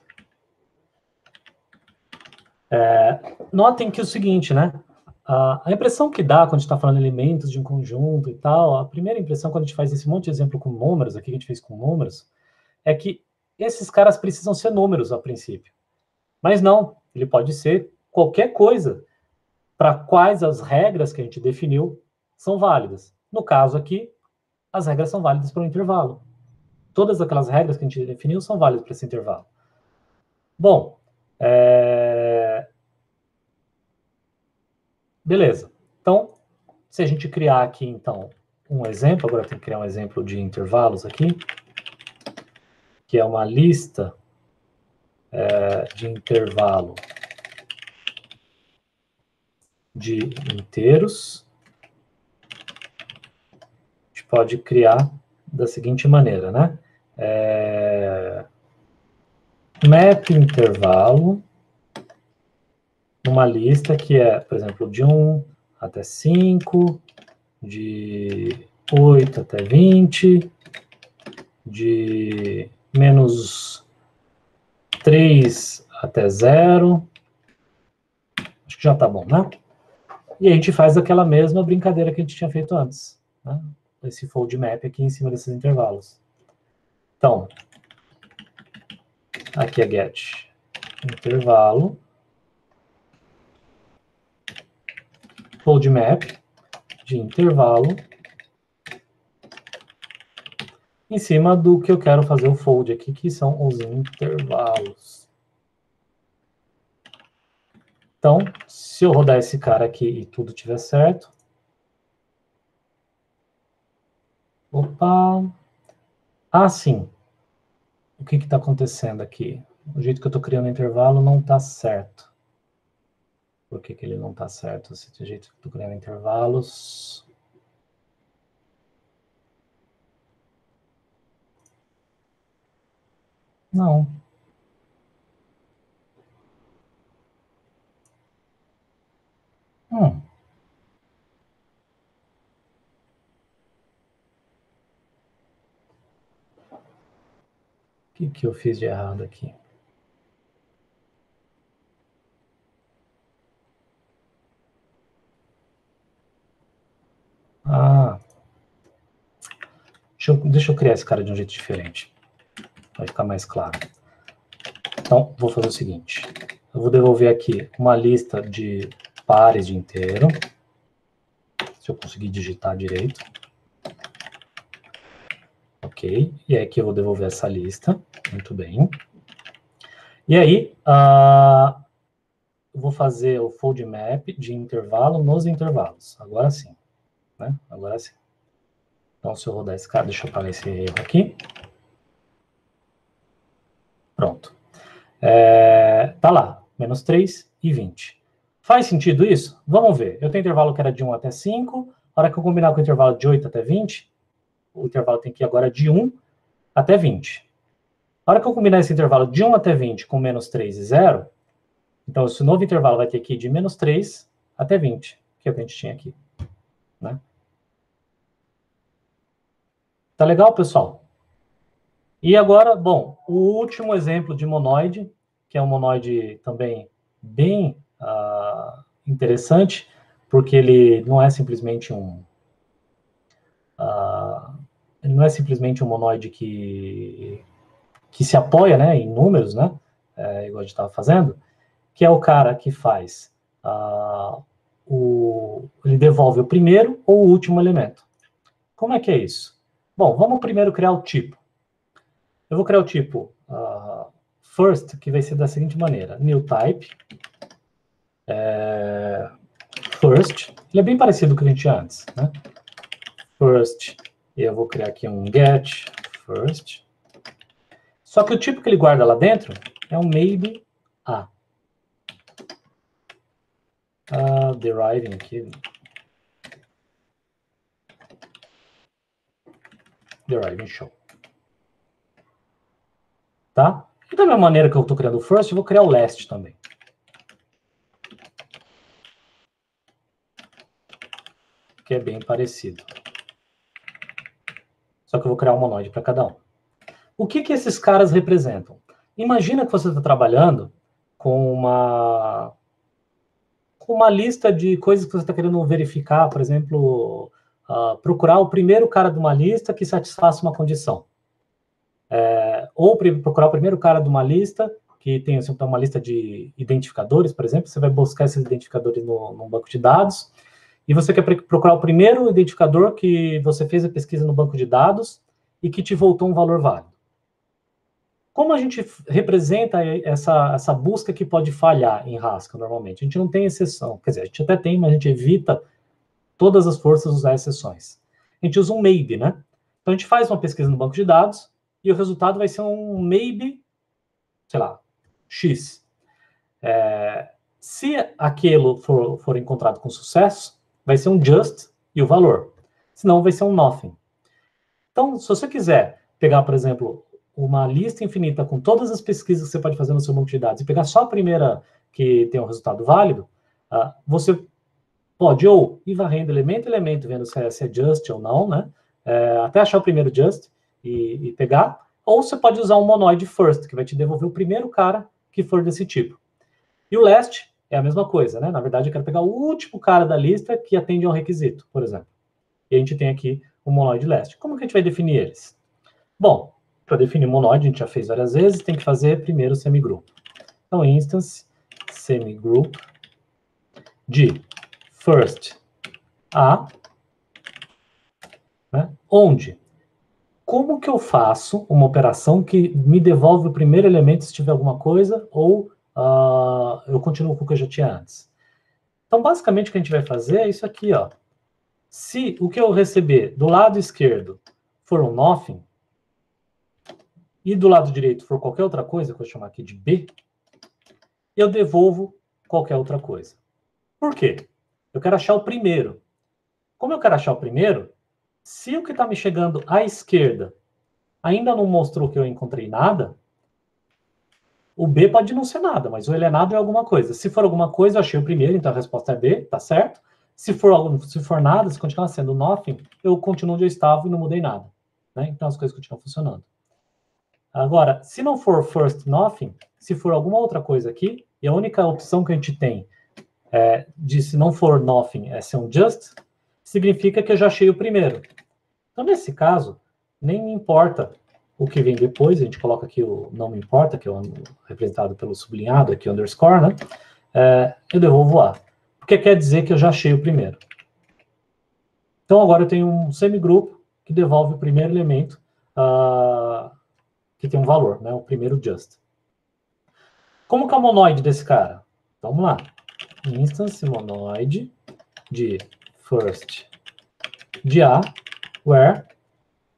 Speaker 1: Notem que é o seguinte, né? A impressão que dá quando a gente está falando elementos de um conjunto e tal, a primeira impressão quando a gente faz esse monte de exemplo com números, aqui que a gente fez com números, é que esses caras precisam ser números a princípio. Mas não, ele pode ser qualquer coisa para quais as regras que a gente definiu são válidas. No caso aqui, as regras são válidas para o intervalo. Todas aquelas regras que a gente definiu são válidas para esse intervalo. Bom, beleza. Então, se a gente criar aqui, então, um exemplo, agora eu tenho que criar um exemplo de intervalos aqui, que é uma lista de intervalo de inteiros. A gente pode criar da seguinte maneira, né? Map intervalo numa lista que é, por exemplo, de 1 até 5, de 8 até 20, de menos 3 até 0. Acho que já tá bom, né? E a gente faz aquela mesma brincadeira que a gente tinha feito antes, né? Esse fold map aqui em cima desses intervalos. Então, aqui é get intervalo, fold map de intervalo, em cima do que eu quero fazer o fold aqui, que são os intervalos. Então, se eu rodar esse cara aqui e tudo tiver certo... Opa! Ah, sim. O que está acontecendo aqui? O jeito que eu estou criando intervalo não está certo. Por que ele não está certo? Esse jeito que eu estou criando intervalos... Não. O que eu fiz de errado aqui? Ah. Deixa eu criar esse cara de um jeito diferente. Vai ficar mais claro. Então, vou fazer o seguinte. Eu vou devolver aqui uma lista de pares de inteiro. Se eu conseguir digitar direito. Ok. E aí aqui eu vou devolver essa lista. Muito bem. E aí, eu vou fazer o fold map de intervalo nos intervalos. Agora sim. Né? Agora sim. Então, se eu rodar esse cara, deixa eu apagar esse erro aqui. Pronto. Tá lá, menos 3 e 20. Faz sentido isso? Vamos ver. Eu tenho intervalo que era de 1 até 5. A hora que eu combinar com o intervalo de 8 até 20, o intervalo tem que ir agora de 1 até 20. A hora que eu combinar esse intervalo de 1 até 20 com menos 3 e 0, então esse novo intervalo vai ter que ir de menos 3 até 20, que é o que a gente tinha aqui. Né? Tá legal, pessoal? E agora, bom, o último exemplo de monoide, que é um monoide também bem interessante, porque ele não é simplesmente ele não é simplesmente um monoide que se apoia, né, em números, né, igual a gente estava fazendo, que é o cara que faz ele devolve o primeiro ou o último elemento. Como é que é isso? Bom, vamos primeiro criar o tipo. Eu vou criar o tipo first, que vai ser da seguinte maneira: new type first. Ele é bem parecido com o que a gente tinha antes, né? First, e eu vou criar aqui um get first. Só que o tipo que ele guarda lá dentro é um maybe a. Deriving aqui. Deriving show. Tá? E da mesma maneira que eu estou criando o first, eu vou criar o last também. Que é bem parecido. Só que eu vou criar um monoide para cada um. O que esses caras representam? Imagina que você está trabalhando com uma lista de coisas que você está querendo verificar, por exemplo, procurar o primeiro cara de uma lista que satisfaça uma condição. Ou procurar o primeiro cara de uma lista que tem uma lista de identificadores, por exemplo, você vai buscar esses identificadores num banco de dados, e você quer procurar o primeiro identificador que você fez a pesquisa no banco de dados e que te voltou um valor válido. Como a gente representa essa busca que pode falhar em Haskell normalmente? A gente não tem exceção. Quer dizer, a gente até tem, mas a gente evita todas as forças usar exceções. A gente usa um maybe, né? Então a gente faz uma pesquisa no banco de dados e o resultado vai ser um maybe, sei lá, X. Se aquilo for encontrado com sucesso, vai ser um just e o valor. Senão vai ser um nothing. Então, se você quiser pegar, por exemplo, uma lista infinita com todas as pesquisas que você pode fazer no seu banco de dados e pegar só a primeira que tem um resultado válido, você pode ou ir varrendo elemento a elemento, vendo se é just ou não, né? Até achar o primeiro just e pegar, ou você pode usar um monoid first, que vai te devolver o primeiro cara que for desse tipo. E o last é a mesma coisa, né? Na verdade, eu quero pegar o último cara da lista que atende a um requisito, por exemplo. E a gente tem aqui o monoid last. Como que a gente vai definir eles? Bom, para definir monoide, a gente já fez várias vezes, tem que fazer primeiro o semigroup. Então, instance semigroup de first a, né, onde? Como que eu faço uma operação que me devolve o primeiro elemento se tiver alguma coisa, ou eu continuo com o que eu já tinha antes? Então, basicamente, o que a gente vai fazer é isso aqui, ó. Se o que eu receber do lado esquerdo for um nothing, e do lado direito for qualquer outra coisa, que eu vou chamar aqui de B, eu devolvo qualquer outra coisa. Por quê? Eu quero achar o primeiro. Como eu quero achar o primeiro, se o que está me chegando à esquerda ainda não mostrou que eu encontrei nada, o B pode não ser nada, mas o ele é nada é alguma coisa. Se for alguma coisa, eu achei o primeiro, então a resposta é B, tá certo? Se for nada, se continuar sendo nothing, eu continuo onde eu estava e não mudei nada. Né? Então as coisas continuam funcionando. Agora, se não for first nothing, se for alguma outra coisa aqui, e a única opção que a gente tem de se não for nothing é ser um just, significa que eu já achei o primeiro. Então, nesse caso, nem me importa o que vem depois, a gente coloca aqui o não me importa, que é representado pelo sublinhado aqui, underscore, né? Eu devolvo A, porque quer dizer que eu já achei o primeiro. Então, agora eu tenho um semigrupo que devolve o primeiro elemento que tem um valor, né? O primeiro just. Como que é o monoide desse cara? Então, vamos lá. Instance monoide de first de A, where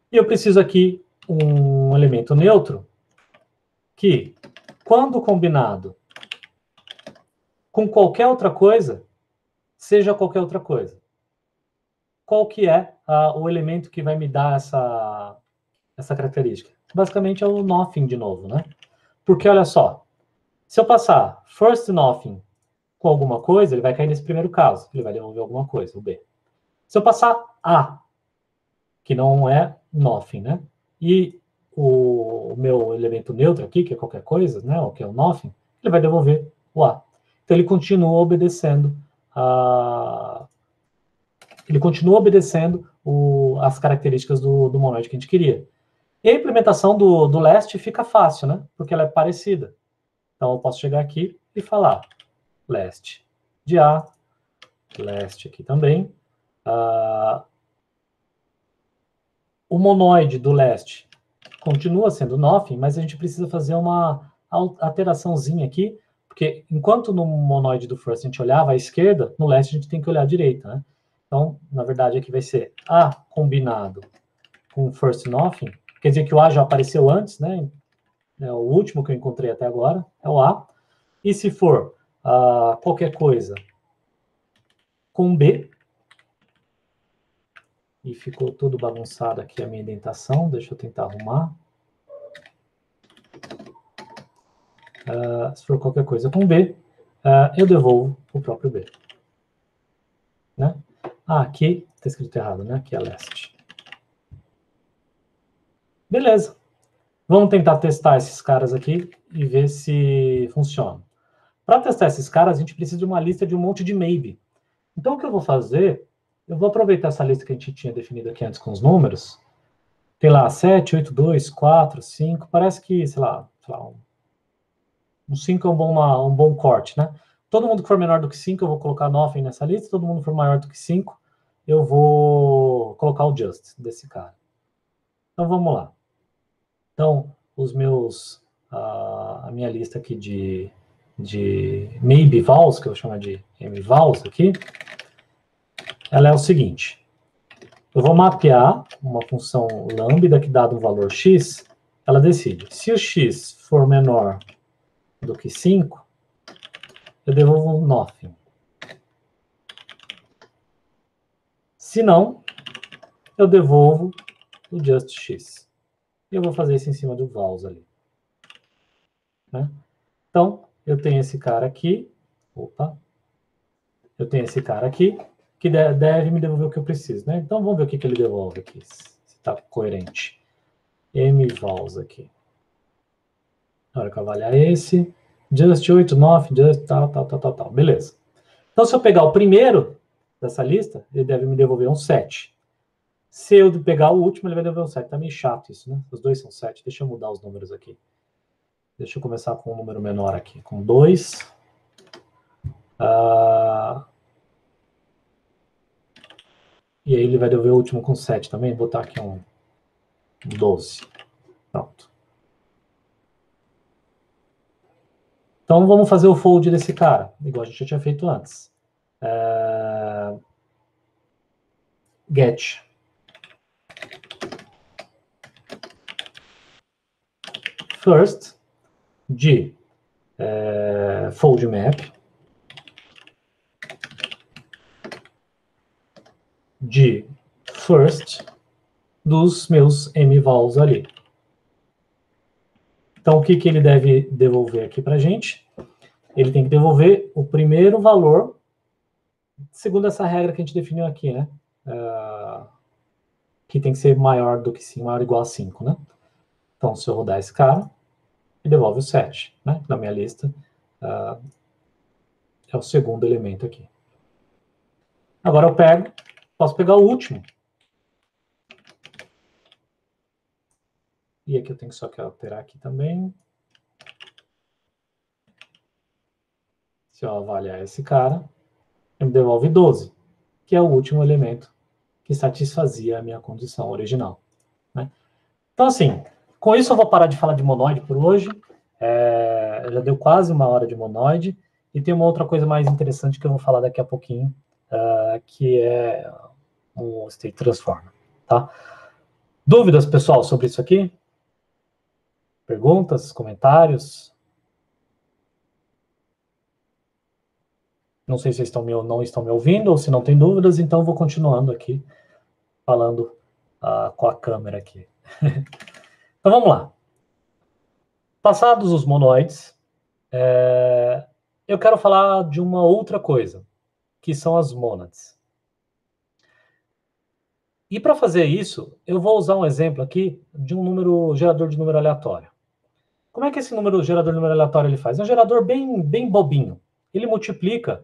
Speaker 1: E eu preciso aqui um elemento neutro que, quando combinado com qualquer outra coisa, seja qualquer outra coisa. Qual que é o elemento que vai me dar essa característica? Basicamente é o nothing de novo, né? Porque olha só, se eu passar first nothing com alguma coisa, ele vai cair nesse primeiro caso, ele vai devolver alguma coisa, o B. Se eu passar A, que não é nothing, né? E o meu elemento neutro aqui, que é qualquer coisa, né? O que é o nothing, ele vai devolver o A. Então ele continua obedecendo as características do monoide que a gente queria. E a implementação do last fica fácil, né? Porque ela é parecida. Então eu posso chegar aqui e falar last de A, last aqui também. O monoide do last continua sendo nothing, mas a gente precisa fazer uma alteraçãozinha aqui, porque enquanto no monoide do first a gente olhava à esquerda, no last a gente tem que olhar à direita, né? Então, na verdade, aqui vai ser A combinado com first nothing, quer dizer que o A já apareceu antes, né? É o último que eu encontrei até agora, é o A. E se for qualquer coisa com B, e ficou tudo bagunçado aqui a minha indentação, deixa eu tentar arrumar. Se for qualquer coisa com B, eu devolvo o próprio B. Né? Aqui está escrito errado, né? Aqui é last. Beleza. Vamos tentar testar esses caras aqui e ver se funciona. Para testar esses caras, a gente precisa de uma lista de um monte de maybe. Então, o que eu vou fazer, eu vou aproveitar essa lista que a gente tinha definido aqui antes com os números. Tem lá 7, 8, 2, 4, 5. Parece que, sei lá um 5 é um bom corte, né? Todo mundo que for menor do que 5, eu vou colocar nothing nessa lista. Todo mundo que for maior do que 5, eu vou colocar o just desse cara. Então, vamos lá. Então, a minha lista aqui de maybe vals, que eu vou chamar de mvals aqui, ela é o seguinte. Eu vou mapear uma função lambda que, dado um valor x, ela decide. Se o x for menor do que 5, eu devolvo nothing. Se não, eu devolvo o just x. Eu vou fazer isso em cima do vals ali. Né? Então, eu tenho esse cara aqui. Opa. Eu tenho esse cara aqui, que deve me devolver o que eu preciso. Né? Então, vamos ver o que ele devolve aqui, se está coerente. mvals aqui. Na hora que eu avaliar esse, just 8, 9, just tal. Beleza. Então, se eu pegar o primeiro dessa lista, ele deve me devolver um 7. Se eu pegar o último, ele vai devolver um 7. Tá meio chato isso, né? Os dois são 7. Deixa eu mudar os números aqui. Deixa eu começar com um número menor aqui, com 2. E aí ele vai devolver o último com 7 também. Vou botar aqui um 12. Pronto. Então vamos fazer o fold desse cara, igual a gente já tinha feito antes. Get. First de fold map de first dos meus mvals ali. Então, o que ele deve devolver aqui para a gente? Ele tem que devolver o primeiro valor, segundo essa regra que a gente definiu aqui, né? Que tem que ser maior do que 5, maior ou igual a 5, né? Então, se eu rodar esse cara, ele devolve o 7, né? Na minha lista, é o segundo elemento aqui. Agora eu posso pegar o último. E aqui eu tenho só que alterar aqui também. Se eu avaliar esse cara, ele me devolve 12, que é o último elemento que satisfazia a minha condição original. Né? Então, assim, com isso eu vou parar de falar de monoide por hoje. Já deu quase uma hora de monoide. E tem uma outra coisa mais interessante que eu vou falar daqui a pouquinho, que é o State Transformer. Tá? Dúvidas, pessoal, sobre isso aqui? Perguntas, comentários? Não sei se não estão me ouvindo ou se não tem dúvidas, então vou continuando aqui, falando com a câmera aqui. Então vamos lá. Passados os monoides, eu quero falar de uma outra coisa, que são as mônadas. E para fazer isso, eu vou usar um exemplo aqui de um gerador de número aleatório. Como é que esse gerador de número aleatório ele faz? É um gerador bem bobinho. Ele multiplica,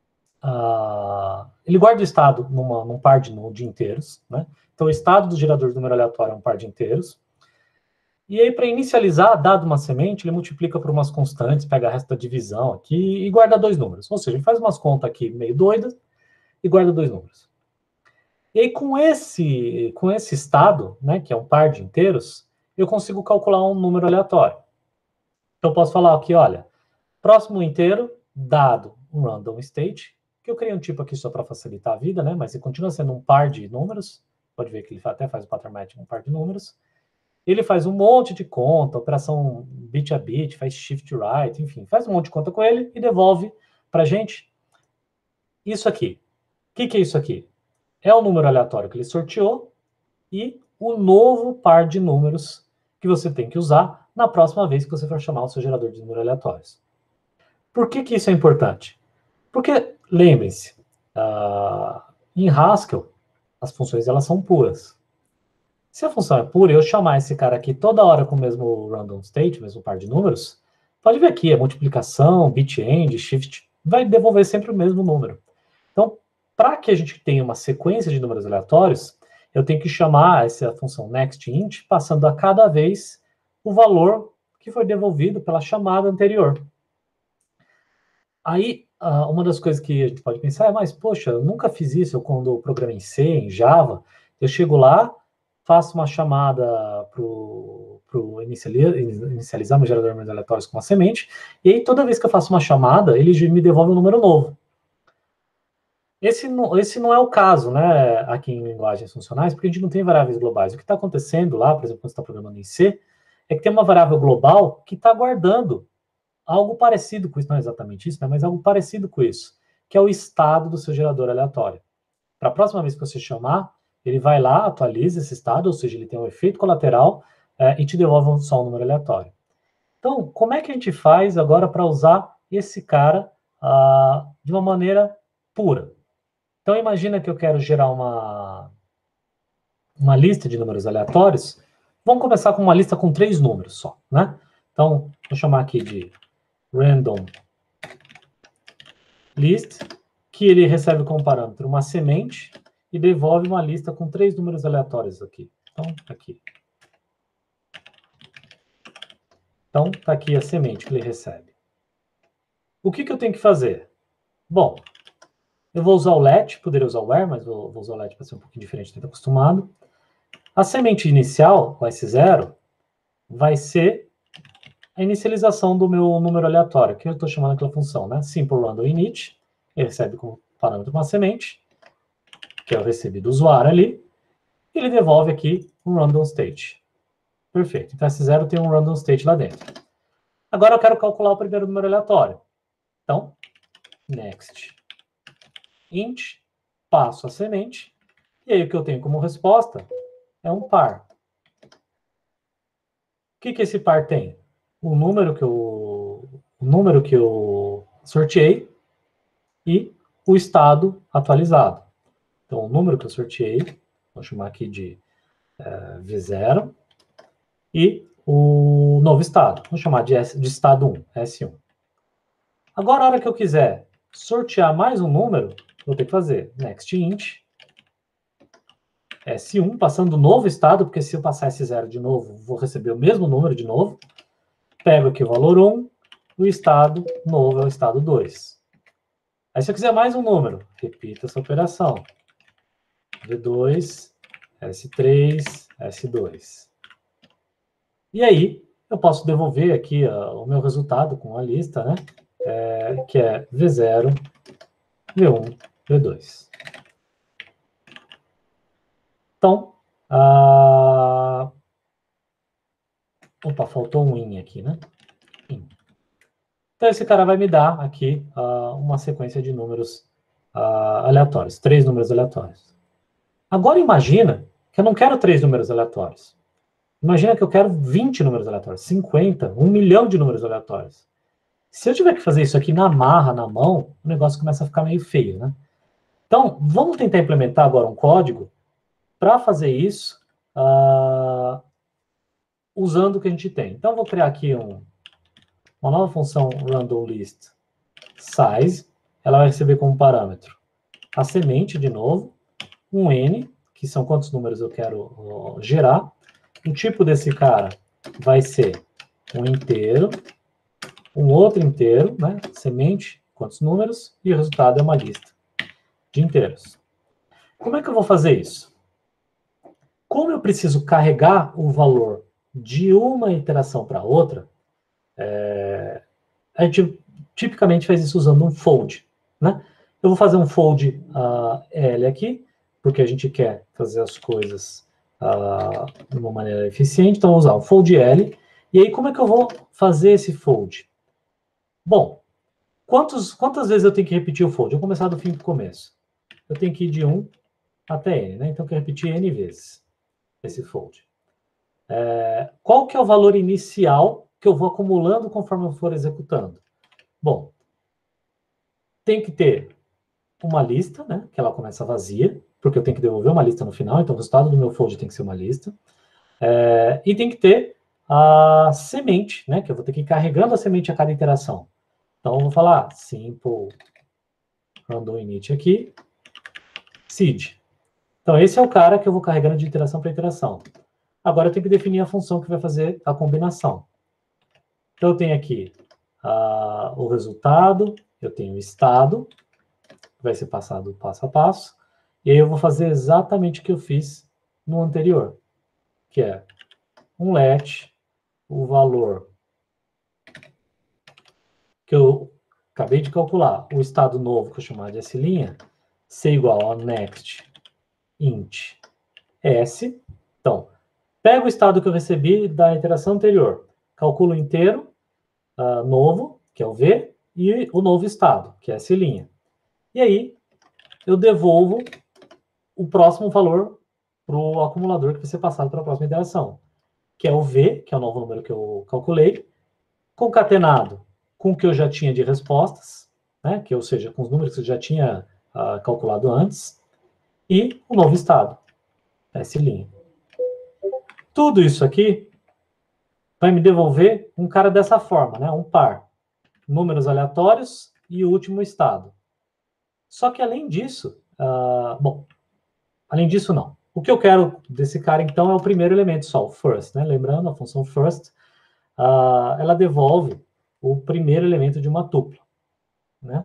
Speaker 1: ele guarda o estado num par de inteiros, né? Então o estado do gerador de número aleatório é um par de inteiros. E aí, para inicializar, dado uma semente, ele multiplica por umas constantes, pega a resto da divisão aqui e guarda dois números. Ou seja, ele faz umas contas aqui meio doidas e guarda dois números. E aí, com esse estado, né, que é um par de inteiros, eu consigo calcular um número aleatório. Então, eu posso falar aqui, olha, próximo inteiro, dado um random state, que eu criei um tipo aqui só para facilitar a vida, né, mas ele continua sendo um par de números. Pode ver que ele até faz o pattern matching um par de números. Ele faz um monte de conta, operação bit a bit, faz shift right, enfim, faz um monte de conta com ele e devolve para a gente isso aqui. O que é isso aqui? É o número aleatório que ele sorteou e o novo par de números que você tem que usar na próxima vez que você for chamar o seu gerador de números aleatórios. Por que isso é importante? Porque, lembrem-se, em Haskell, as funções elas são puras. Se a função é pura, eu chamar esse cara aqui toda hora com o mesmo random state, o mesmo par de números, pode ver aqui, a multiplicação, bit end, shift, vai devolver sempre o mesmo número. Então, para que a gente tenha uma sequência de números aleatórios, eu tenho que chamar essa função nextInt, passando a cada vez o valor que foi devolvido pela chamada anterior. Aí, uma das coisas que a gente pode pensar é, mas, poxa, eu nunca fiz isso quando eu programei em C, em Java, eu chego lá, faço uma chamada para inicializar meu gerador de números aleatórios com uma semente, e aí toda vez que eu faço uma chamada, ele me devolve um número novo. Esse não é o caso, né, aqui em linguagens funcionais, porque a gente não tem variáveis globais. O que está acontecendo lá, por exemplo, quando você está programando em C, é que tem uma variável global que está guardando algo parecido com isso, não é exatamente isso, né, mas algo parecido com isso, que é o estado do seu gerador aleatório. Para a próxima vez que você chamar, ele vai lá, atualiza esse estado, ou seja, ele tem um efeito colateral e te devolve só um número aleatório. Então, como é que a gente faz agora para usar esse cara de uma maneira pura? Então, imagina que eu quero gerar uma lista de números aleatórios. Vamos começar com uma lista com 3 números só, né? Então, vou chamar aqui de random list, que ele recebe como parâmetro uma semente e devolve uma lista com 3 números aleatórios aqui. Então, aqui. Então, está aqui a semente que ele recebe. O que eu tenho que fazer? Bom, eu vou usar o let, poderia usar o where, mas vou usar o let para ser um pouquinho diferente, estou acostumado. A semente inicial, com esse 0, vai ser a inicialização do meu número aleatório, que eu estou chamando aquela função, né? Simple random init, ele recebe como parâmetro uma semente, que é o recebido do usuário ali, e ele devolve aqui um random state. Perfeito. Então, esse 0 tem um random state lá dentro. Agora eu quero calcular o primeiro número aleatório. Então, next int, passo a semente, e aí o que eu tenho como resposta é um par. O que esse par tem? O número que eu sorteei e o estado atualizado. Então, o número que eu sorteei, vou chamar aqui de V0, e o novo estado, vou chamar de estado 1, S1. Agora, a hora que eu quiser sortear mais um número, vou ter que fazer nextInt, S1, passando o novo estado, porque se eu passar esse 0 de novo, vou receber o mesmo número de novo. Pego aqui o valor 1, o estado novo é o estado 2. Aí se eu quiser mais um número, repita essa operação. V2, S3, S2. E aí, eu posso devolver aqui o meu resultado com a lista, né? Que é V0, V1, V2. Então, Opa, faltou um in aqui, né? In. Então, esse cara vai me dar aqui uma sequência de números aleatórios, 3 números aleatórios. Agora, imagina que eu não quero 3 números aleatórios. Imagina que eu quero 20 números aleatórios, 50, 1 milhão de números aleatórios. Se eu tiver que fazer isso aqui na marra, na mão, o negócio começa a ficar meio feio, né? Então, vamos tentar implementar agora um código para fazer isso usando o que a gente tem. Então, vou criar aqui uma nova função randomList size. Ela vai receber como parâmetro a semente, de novo, um n, que são quantos números eu quero gerar. O tipo desse cara vai ser um inteiro, um outro inteiro, né? Semente, quantos números, e o resultado é uma lista de inteiros. Como é que eu vou fazer isso? Como eu preciso carregar o valor de uma iteração para outra, a gente tipicamente faz isso usando um fold, né? Eu vou fazer um fold L aqui, porque a gente quer fazer as coisas de uma maneira eficiente, então eu vou usar o fold L. E aí, como é que eu vou fazer esse fold? Bom, quantas vezes eu tenho que repetir o fold? Eu vou começar do fim para o começo. Eu tenho que ir de 1 até n, né? Então eu quero repetir n vezes esse fold. Qual que é o valor inicial que eu vou acumulando conforme eu for executando? Bom, tem que ter uma lista, né? Que ela começa vazia, porque eu tenho que devolver uma lista no final, então o resultado do meu fold tem que ser uma lista. E tem que ter a semente, né? Que eu vou ter que ir carregando a semente a cada iteração. Então eu vou falar simple random init aqui, seed. Então esse é o cara que eu vou carregando de iteração para iteração. Agora eu tenho que definir a função que vai fazer a combinação. Então eu tenho aqui o resultado, eu tenho o estado, que vai ser passado passo a passo, e aí eu vou fazer exatamente o que eu fiz no anterior, que é um let, o valor que eu acabei de calcular, o estado novo que eu chamar de S', ser igual a next int s. Então, pego o estado que eu recebi da iteração anterior, calculo inteiro novo, que é o v, e o novo estado, que é S'. E aí, eu devolvo o próximo valor para o acumulador que vai ser passado para a próxima iteração, que é o v, que é o novo número que eu calculei, concatenado com o que eu já tinha de respostas, né, ou seja, com os números que eu já tinha calculado antes, e o novo estado, S'. Tudo isso aqui vai me devolver um cara dessa forma, né, um par. Números aleatórios e o último estado. Só que além disso, além disso não. O que eu quero desse cara, então, é o primeiro elemento só, o first, né? Lembrando, a função first, ela devolve o primeiro elemento de uma tupla, né?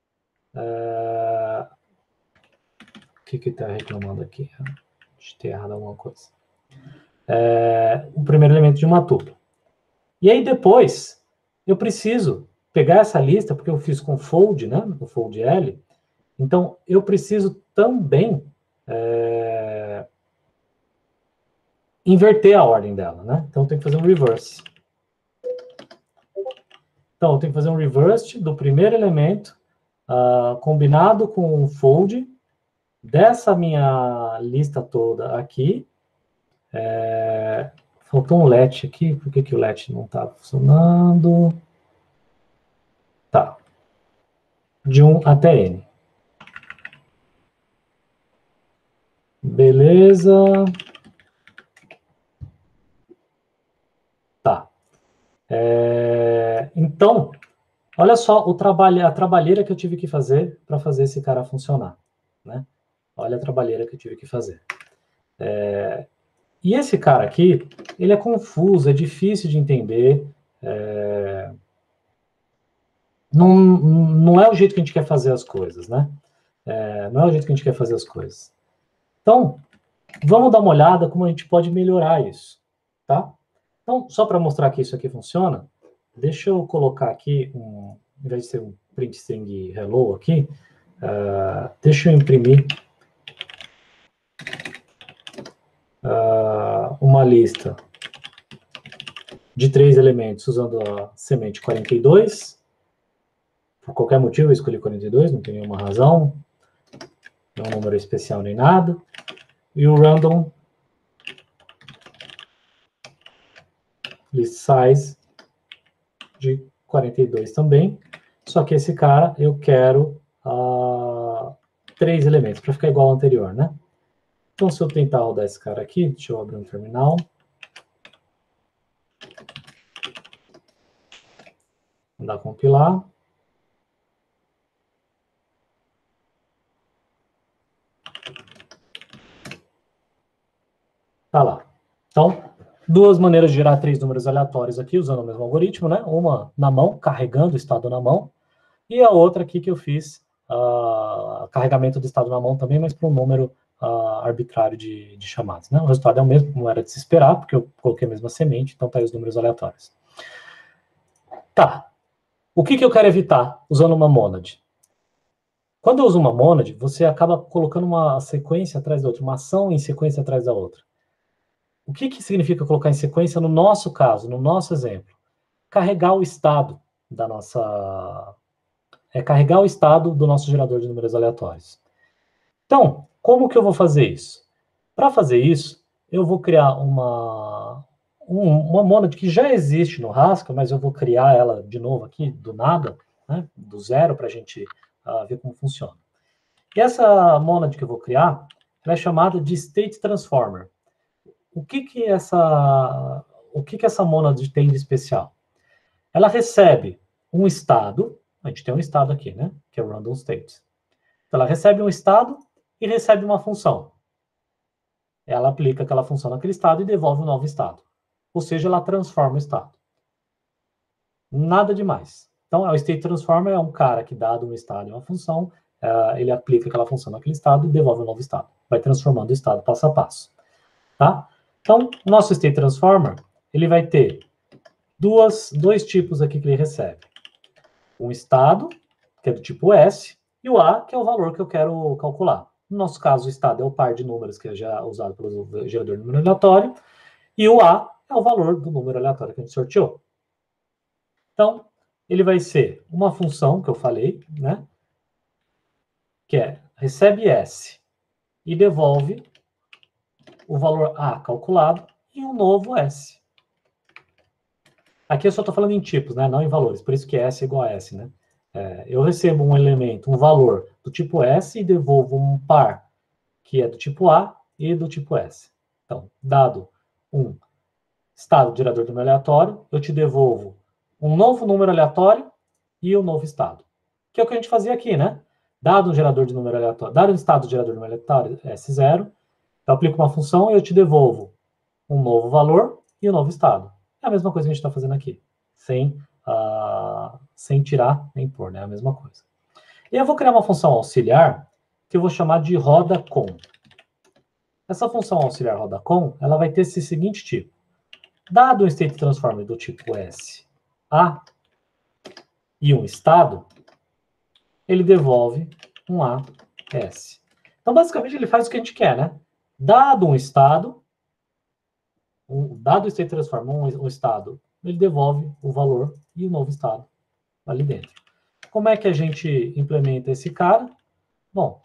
Speaker 1: O que está reclamando aqui? Deixa eu ter errado alguma coisa. O primeiro elemento de uma tupla. E aí depois, eu preciso pegar essa lista, porque eu fiz com fold, né? O fold L. Então, eu preciso também inverter a ordem dela, né? Então, eu tenho que fazer um reverse. Então, eu tenho que fazer um reverse do primeiro elemento combinado com o fold dessa minha lista toda aqui. Faltou um let aqui. Por que o let não está funcionando? Tá. De 1 até n. Beleza. Tá. Então, olha só a trabalheira que eu tive que fazer para fazer esse cara funcionar, né? Olha a trabalheira que eu tive que fazer. E esse cara aqui, ele é confuso, é difícil de entender. Não é o jeito que a gente quer fazer as coisas, né? Não é o jeito que a gente quer fazer as coisas. Então, vamos dar uma olhada como a gente pode melhorar isso, tá? Então, só para mostrar que isso aqui funciona, deixa eu colocar aqui, em vez de ser um print string hello aqui, deixa eu imprimir uma lista de 3 elementos usando a semente 42. Por qualquer motivo eu escolhi 42, não tem nenhuma razão. Não é um número especial nem nada. E o random list size de 42 também. Só que esse cara eu quero 3 elementos, para ficar igual ao anterior, né? Então, se eu tentar rodar esse cara aqui, deixa eu abrir um terminal. Mandar compilar. Tá lá. Então, duas maneiras de gerar 3 números aleatórios aqui, usando o mesmo algoritmo, né? Uma na mão, carregando o estado na mão, e a outra aqui que eu fiz, carregamento do estado na mão também, mas para um número arbitrário de chamadas, né? O resultado é o mesmo, como era de se esperar, porque eu coloquei a mesma semente, então tá aí os números aleatórios. Tá. O que eu quero evitar usando uma monad? Quando eu uso uma monad, você acaba colocando uma sequência atrás da outra, uma ação em sequência atrás da outra. O que significa colocar em sequência no nosso caso, no nosso exemplo? Carregar o estado da nossa... carregar o estado do nosso gerador de números aleatórios. Então, como que eu vou fazer isso? Para fazer isso, eu vou criar uma monad que já existe no Haskell, mas eu vou criar ela de novo aqui, do nada, né, do zero, para a gente ver como funciona. E essa monad que eu vou criar, ela é chamada de State Transformer. O que essa monad tem de especial? Ela recebe um estado, a gente tem um estado aqui, né, que é o random state. Então, ela recebe um estado e recebe uma função. Ela aplica aquela função naquele estado e devolve um novo estado. Ou seja, ela transforma o estado. Nada demais. Então, o State Transformer é um cara que, dado um estado e uma função, ele aplica aquela função naquele estado e devolve um novo estado. Vai transformando o estado passo a passo. Tá? Então, o nosso State Transformer, ele vai ter dois tipos aqui que ele recebe. Um estado, que é do tipo S, e o A, que é o valor que eu quero calcular. No nosso caso, o estado é o par de números que é já usado pelo gerador de número aleatório, e o A é o valor do número aleatório que a gente sorteou. Então, ele vai ser uma função que eu falei, né? Que é recebe S e devolve o valor A calculado e um novo S. Aqui eu só estou falando em tipos, né? Não em valores, por isso que S é igual a S, né? Eu recebo um elemento, um valor do tipo S e devolvo um par que é do tipo A e do tipo S. Então, dado um estado de gerador de número aleatório, eu te devolvo um novo número aleatório e um novo estado. Que é o que a gente fazia aqui, né? Dado um gerador de número aleatório, dado um estado de gerador de número aleatório S0, eu aplico uma função e eu te devolvo um novo valor e um novo estado. É a mesma coisa que a gente está fazendo aqui, sem tirar nem pôr, né? É a mesma coisa. E eu vou criar uma função auxiliar que eu vou chamar de roda_com. Essa função auxiliar roda_com, ela vai ter esse seguinte tipo. Dado um state transformer do tipo S, A, e um estado, ele devolve um A, S. Então, basicamente, ele faz o que a gente quer, né? Dado um estado, dado o state transformer, um estado, ele devolve o valor e o novo estado ali dentro. Como é que a gente implementa esse cara? Bom,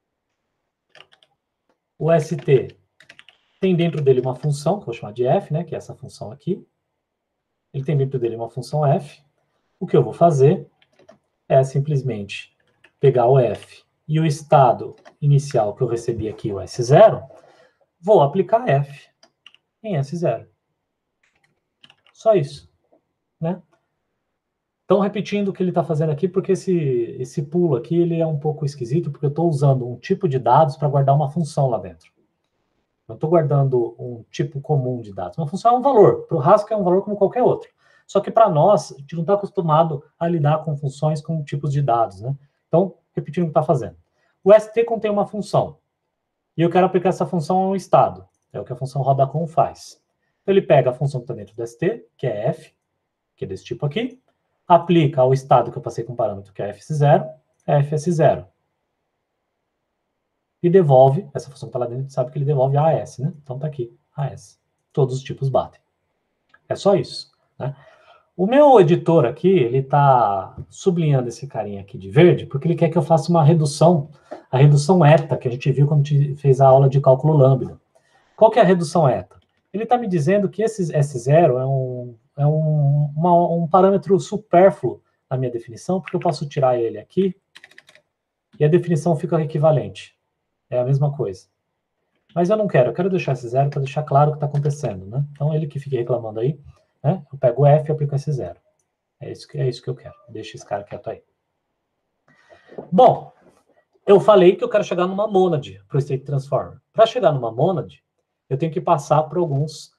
Speaker 1: o ST tem dentro dele uma função, que eu vou chamar de f, né, que é essa função aqui. Ele tem dentro dele uma função f. O que eu vou fazer é simplesmente pegar o f e o estado inicial que eu recebi aqui, o S0, vou aplicar f em S0. Só isso, né? Então, repetindo o que ele está fazendo aqui, porque esse pulo aqui ele é um pouco esquisito, porque eu estou usando um tipo de dados para guardar uma função lá dentro. Não estou guardando um tipo comum de dados. Uma função é um valor. Para o Haskell é um valor como qualquer outro. Só que para nós, a gente não está acostumado a lidar com funções com tipos de dados, né? Então, repetindo o que está fazendo. O ST contém uma função. E eu quero aplicar essa função a um estado. É o que a função roda_com faz. Então, ele pega a função que está dentro do ST, que é f, que é desse tipo aqui, aplica ao estado que eu passei com parâmetro, que é fs0, fs0. E devolve, essa função que está lá dentro, a gente sabe que ele devolve AS, né? Então tá aqui, AS. Todos os tipos batem. É só isso. né? O meu editor aqui, ele está sublinhando esse carinha aqui de verde, porque ele quer que eu faça uma redução, a redução eta, que a gente viu quando a gente fez a aula de cálculo lambda. Qual que é a redução eta? Ele está me dizendo que esse S0 é um parâmetro supérfluo na minha definição, porque eu posso tirar ele aqui e a definição fica equivalente. É a mesma coisa. Mas eu não quero, eu quero deixar esse zero para deixar claro o que está acontecendo, né? Então, ele que fique reclamando aí, né? Eu pego o F e aplico esse zero. É isso que eu quero. Deixa esse cara quieto aí. Bom, eu falei que eu quero chegar numa monad para o state transformer. Para chegar numa monad, eu tenho que passar por alguns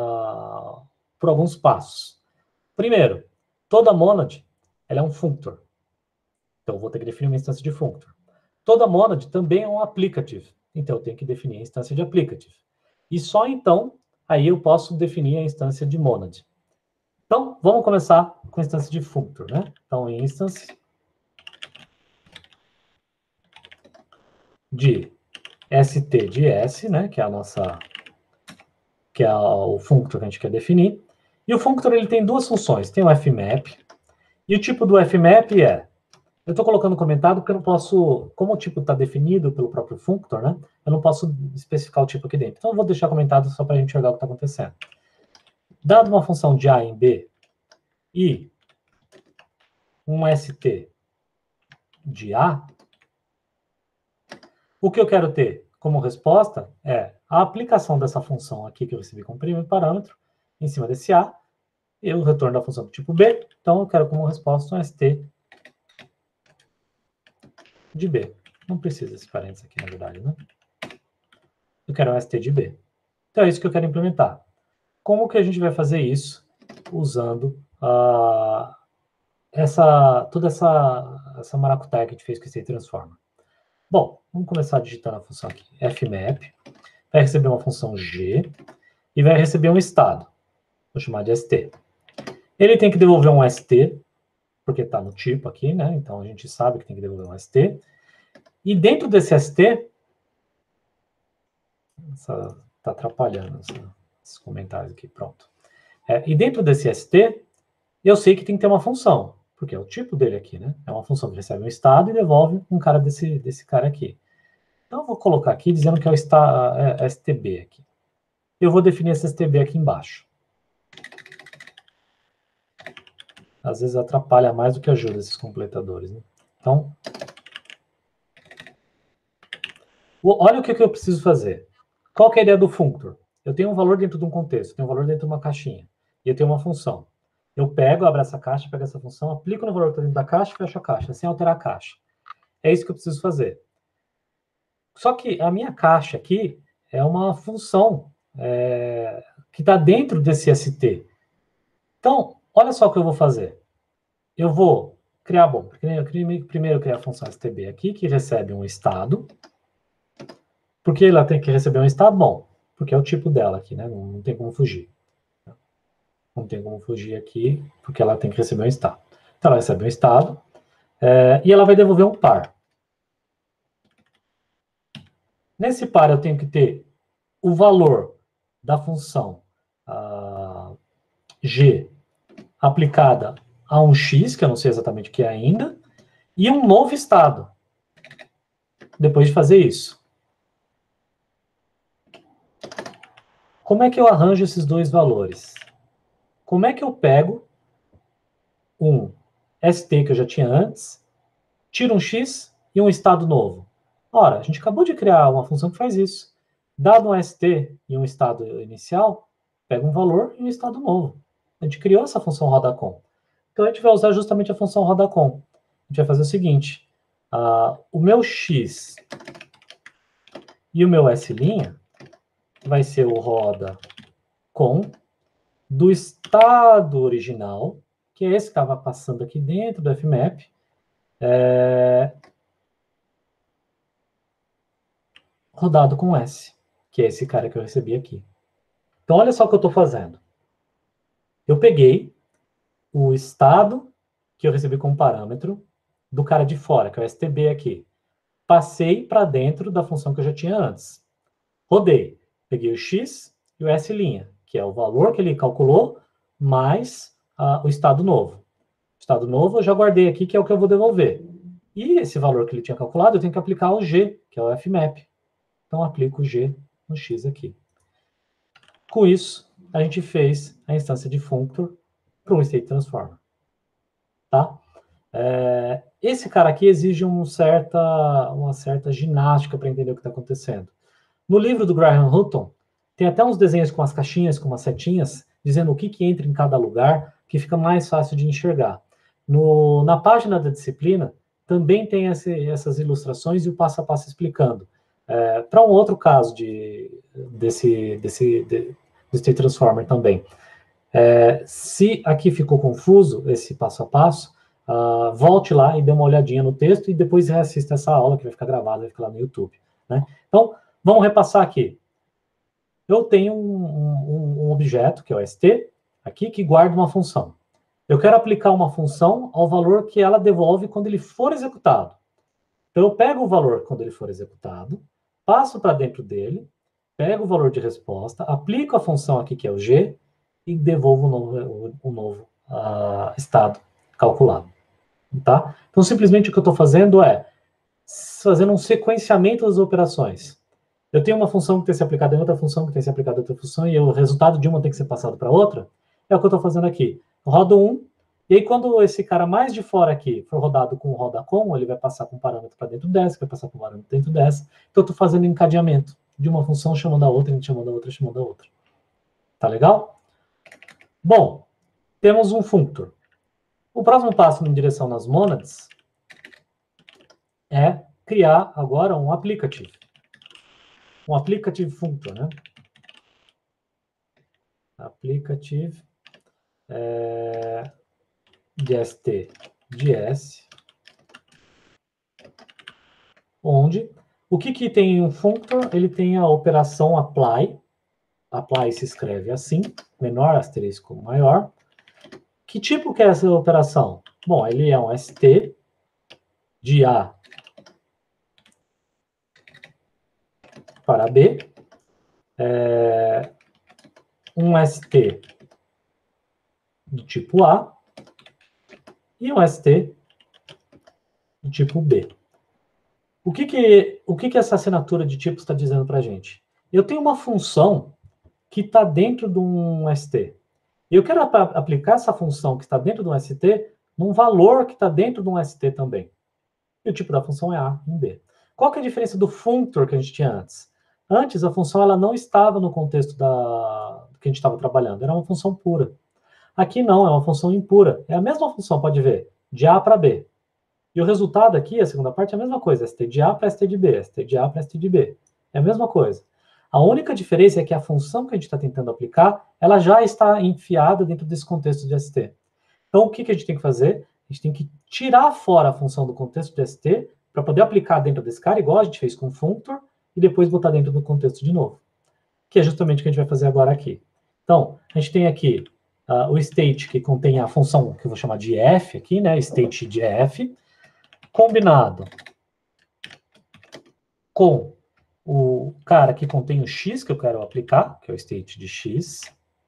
Speaker 1: passos. Primeiro, toda monad ela é um functor. Então, eu vou ter que definir uma instância de functor. Toda monad também é um applicative. Então, eu tenho que definir a instância de applicative. E só então, aí eu posso definir a instância de monad. Então, vamos começar com a instância de functor, né? Então, instance de st de s, né? Que é a nossa... que é o functor que a gente quer definir. E o functor, ele tem duas funções. Tem o fmap. E o tipo do fmap é... Eu estou colocando comentado porque eu não posso, como o tipo está definido pelo próprio functor, né? Eu não posso especificar o tipo aqui dentro. Então eu vou deixar comentado só para a gente enxergar o que está acontecendo. Dado uma função de A em B e um ST de A, o que eu quero ter como resposta é a aplicação dessa função aqui que eu recebi como primeiro parâmetro em cima desse A e o retorno da função do tipo B. Então eu quero como resposta um ST de B. Não precisa desse parênteses aqui, na verdade, né? Eu quero um ST de B. Então é isso que eu quero implementar. Como que a gente vai fazer isso? Usando toda essa maracutaia que a gente fez com esse transformer. Bom, vamos começar digitando a função aqui. Fmap vai receber uma função g e vai receber um estado. Vou chamar de st. Ele tem que devolver um st, porque está no tipo aqui, né? Então a gente sabe que tem que devolver um st. E dentro desse st, está atrapalhando esses comentários aqui, pronto. E dentro desse st, eu sei que tem que ter uma função, porque é o tipo dele aqui, né? É uma função que recebe um estado e devolve um cara desse cara aqui. Então, eu vou colocar aqui dizendo que é o stb aqui. Eu vou definir esse stb aqui embaixo. Às vezes atrapalha mais do que ajuda esses completadores, né? Então, olha o que eu preciso fazer. Qual que é a ideia do functor? Eu tenho um valor dentro de um contexto, eu tenho um valor dentro de uma caixinha, e eu tenho uma função. Eu pego, abro essa caixa, pego essa função, aplico no valor que está dentro da caixa e fecho a caixa, sem alterar a caixa. É isso que eu preciso fazer. Só que a minha caixa aqui é uma função que está dentro desse ST. Então, olha só o que eu vou fazer. Eu vou criar, primeiro criar a função stb aqui, que recebe um estado. Por que ela tem que receber um estado? Bom, porque é o tipo dela aqui, né? Não tem como fugir. Não tem como fugir aqui, porque ela tem que receber um estado. Então, ela recebe um estado, e ela vai devolver um par. Nesse par, eu tenho que ter o valor da função g aplicada a um x, que eu não sei exatamente o que é ainda, e um novo estado. Depois de fazer isso. Como é que eu arranjo esses dois valores? Como é que eu pego um ST que eu já tinha antes, tiro um x e um estado novo? Ora, a gente acabou de criar uma função que faz isso. Dado um ST e um estado inicial, pega um valor e um estado novo. A gente criou essa função rodacom. Então, a gente vai usar justamente a função rodacom. A gente vai fazer o seguinte. O meu x e o meu s' vai ser o roda com do estado original, que é esse que estava passando aqui dentro do fmap, rodado com s, que é esse cara que eu recebi aqui. Então, olha só o que eu estou fazendo. Eu peguei o estado que eu recebi como parâmetro do cara de fora, que é o stb aqui. Passei para dentro da função que eu já tinha antes. Rodei. Peguei o x e o s', que é o valor que ele calculou mais o estado novo. O estado novo eu já guardei aqui, que é o que eu vou devolver. E esse valor que ele tinha calculado, eu tenho que aplicar o G, que é o fmap. Então, aplico o G no X aqui. Com isso, a gente fez a instância de functor para um state transformer. Tá? Esse cara aqui exige uma certa ginástica para entender o que está acontecendo. No livro do Graham Hutton, tem até uns desenhos com as caixinhas, com umas setinhas, dizendo o que entra em cada lugar, que fica mais fácil de enxergar. Na página da disciplina, também tem essas ilustrações e o passo a passo explicando. Para um outro caso desse State Transformer também. Se aqui ficou confuso esse passo a passo, volte lá e dê uma olhadinha no texto e depois reassista essa aula que vai ficar gravada, vai ficar lá no YouTube. Né? Então, vamos repassar aqui. Eu tenho um objeto, que é o ST, aqui, que guarda uma função. Eu quero aplicar uma função ao valor que ela devolve quando ele for executado. Então, eu pego o valor quando ele for executado, passo para dentro dele, pego o valor de resposta, aplico a função aqui, que é o G, e devolvo o novo estado calculado. Tá? Então, simplesmente o que eu estou fazendo é fazendo um sequenciamento das operações. Eu tenho uma função que tem que ser aplicada em outra função, que tem que ser aplicada em outra função, e o resultado de uma tem que ser passado para outra. É o que eu estou fazendo aqui. Eu rodo um, e aí quando esse cara mais de fora aqui for rodado com o roda com, ele vai passar com um parâmetro para dentro dessa, vai passar com um parâmetro dentro dessa. Então eu estou fazendo encadeamento de uma função chamando a outra, chamando a outra, chamando a outra. Tá legal? Bom, temos um functor. O próximo passo em direção nas monads é criar agora um applicative. Um applicative functor, né? Applicative de S, onde o que tem um functor? Ele tem a operação apply. Apply se escreve assim, menor asterisco maior. Que tipo que é essa operação? Bom, ele é um ST de A para B, um ST do tipo A e um ST do tipo B. O que essa assinatura de tipos está dizendo para a gente? Eu tenho uma função que está dentro de um ST. Eu quero aplicar essa função que está dentro de um ST num valor que está dentro de um ST também. E o tipo da função é A em B. Qual que é a diferença do functor que a gente tinha antes? Antes, a função ela não estava no contexto que a gente estava trabalhando. Era uma função pura. Aqui não, é uma função impura. É a mesma função, pode ver, de A para B. E o resultado aqui, a segunda parte, é a mesma coisa. ST de A para ST de B, ST de A para ST de B. É a mesma coisa. A única diferença é que a função que a gente está tentando aplicar, ela já está enfiada dentro desse contexto de ST. Então, o que a gente tem que fazer? A gente tem que tirar fora a função do contexto de ST para poder aplicar dentro desse cara, igual a gente fez com o functor, e depois botar dentro do contexto de novo. Que é justamente o que a gente vai fazer agora aqui. Então, a gente tem aqui o state, que contém a função que eu vou chamar de f aqui, né? State de f, combinado com o cara que contém o x que eu quero aplicar, que é o state de x.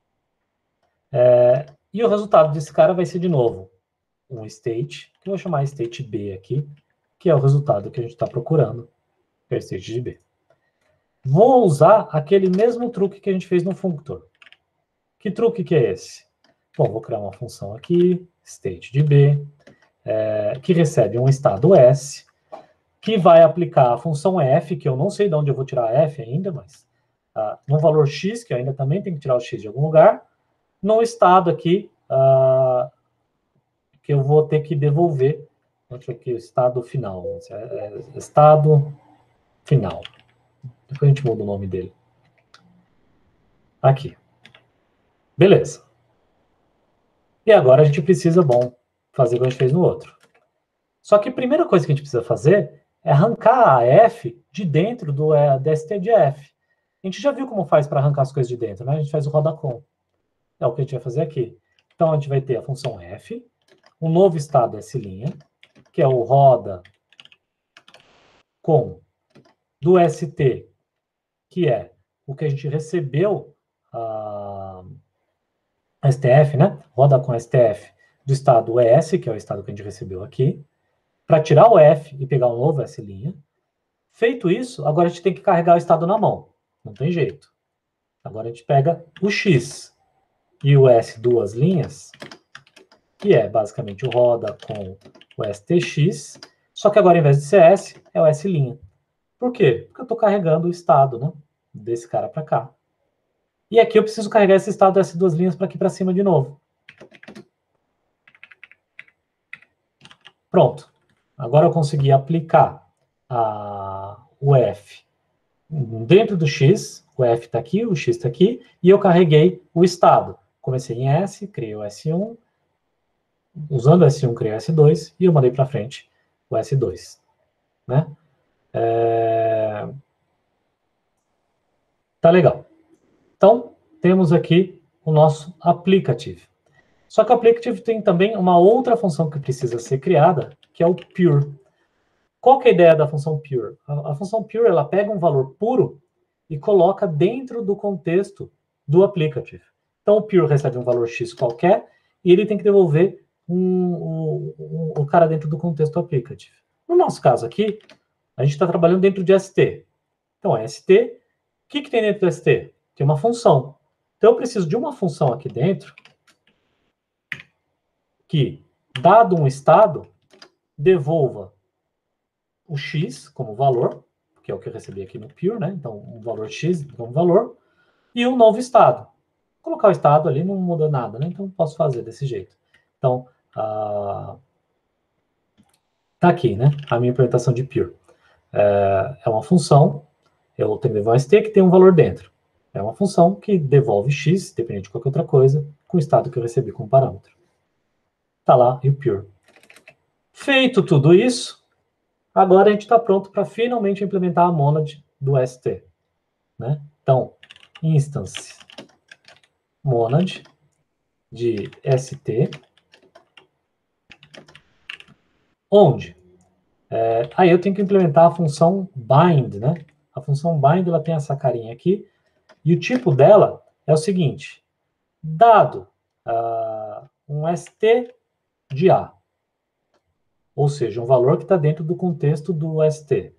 Speaker 1: E o resultado desse cara vai ser, de novo, um state, que eu vou chamar state b aqui, que é o resultado que a gente está procurando, que é o state de b. Vou usar aquele mesmo truque que a gente fez no functor. Que truque que é esse? Bom, vou criar uma função aqui, state de b, que recebe um estado s, que vai aplicar a função f, que eu não sei de onde eu vou tirar f ainda, mas no valor x, que eu ainda também tenho que tirar o x de algum lugar, no estado aqui, que eu vou ter que devolver, aqui, o estado final, estado final. Depois a gente muda o nome dele. Aqui. Beleza. E agora a gente precisa, fazer o que a gente fez no outro. Só que a primeira coisa que a gente precisa fazer é arrancar a f de dentro do ST de f. A gente já viu como faz para arrancar as coisas de dentro, né? A gente faz o roda com. É o que a gente vai fazer aqui. Então a gente vai ter a função f, um novo estado S', que é o roda com do ST, que é o que a gente recebeu STF, né? Roda com STF do estado S, que é o estado que a gente recebeu aqui, para tirar o F e pegar um novo S'. Feito isso, agora a gente tem que carregar o estado na mão. Não tem jeito. Agora a gente pega o X e o S duas linhas, que é basicamente o roda com o STX, só que agora, em vez de ser S, é o S'. Por quê? Porque eu estou carregando o estado, né, desse cara para cá. E aqui eu preciso carregar esse estado S duas linhas para aqui para cima de novo. Pronto. Agora eu consegui aplicar o F dentro do X, o F está aqui, o X está aqui, e eu carreguei o estado. Comecei em S, criei o S1, usando o S1 criei o S2, e eu mandei para frente o S2. Né? Tá legal. Então, temos aqui o nosso applicative. Só que o applicative tem também uma outra função que precisa ser criada, que é o pure. Qual que é a ideia da função pure? A função pure, ela pega um valor puro e coloca dentro do contexto do applicative. Então, o pure recebe um valor x qualquer e ele tem que devolver o cara dentro do contexto do applicative. No nosso caso aqui, a gente está trabalhando dentro de ST. Então, ST, o que tem dentro do ST? Tem uma função. Então, eu preciso de uma função aqui dentro que, dado um estado, devolva o x como valor, que é o que eu recebi aqui no pure, né? Então, um valor x como valor, e um novo estado. Colocar o estado ali não muda nada, né? Então, posso fazer desse jeito. Então, tá aqui, né? A minha implementação de pure. É uma função, eu tenho que levar um ST que tem um valor dentro. É uma função que devolve x, dependendo de qualquer outra coisa, com o estado que eu recebi como parâmetro. Tá lá e o pure. Feito tudo isso, agora a gente está pronto para finalmente implementar a monad do ST. Né? Então, instance monad de ST, onde aí eu tenho que implementar a função bind, né? A função bind ela tem essa carinha aqui e o tipo dela é o seguinte: dado um ST de A, ou seja, um valor que está dentro do contexto do ST,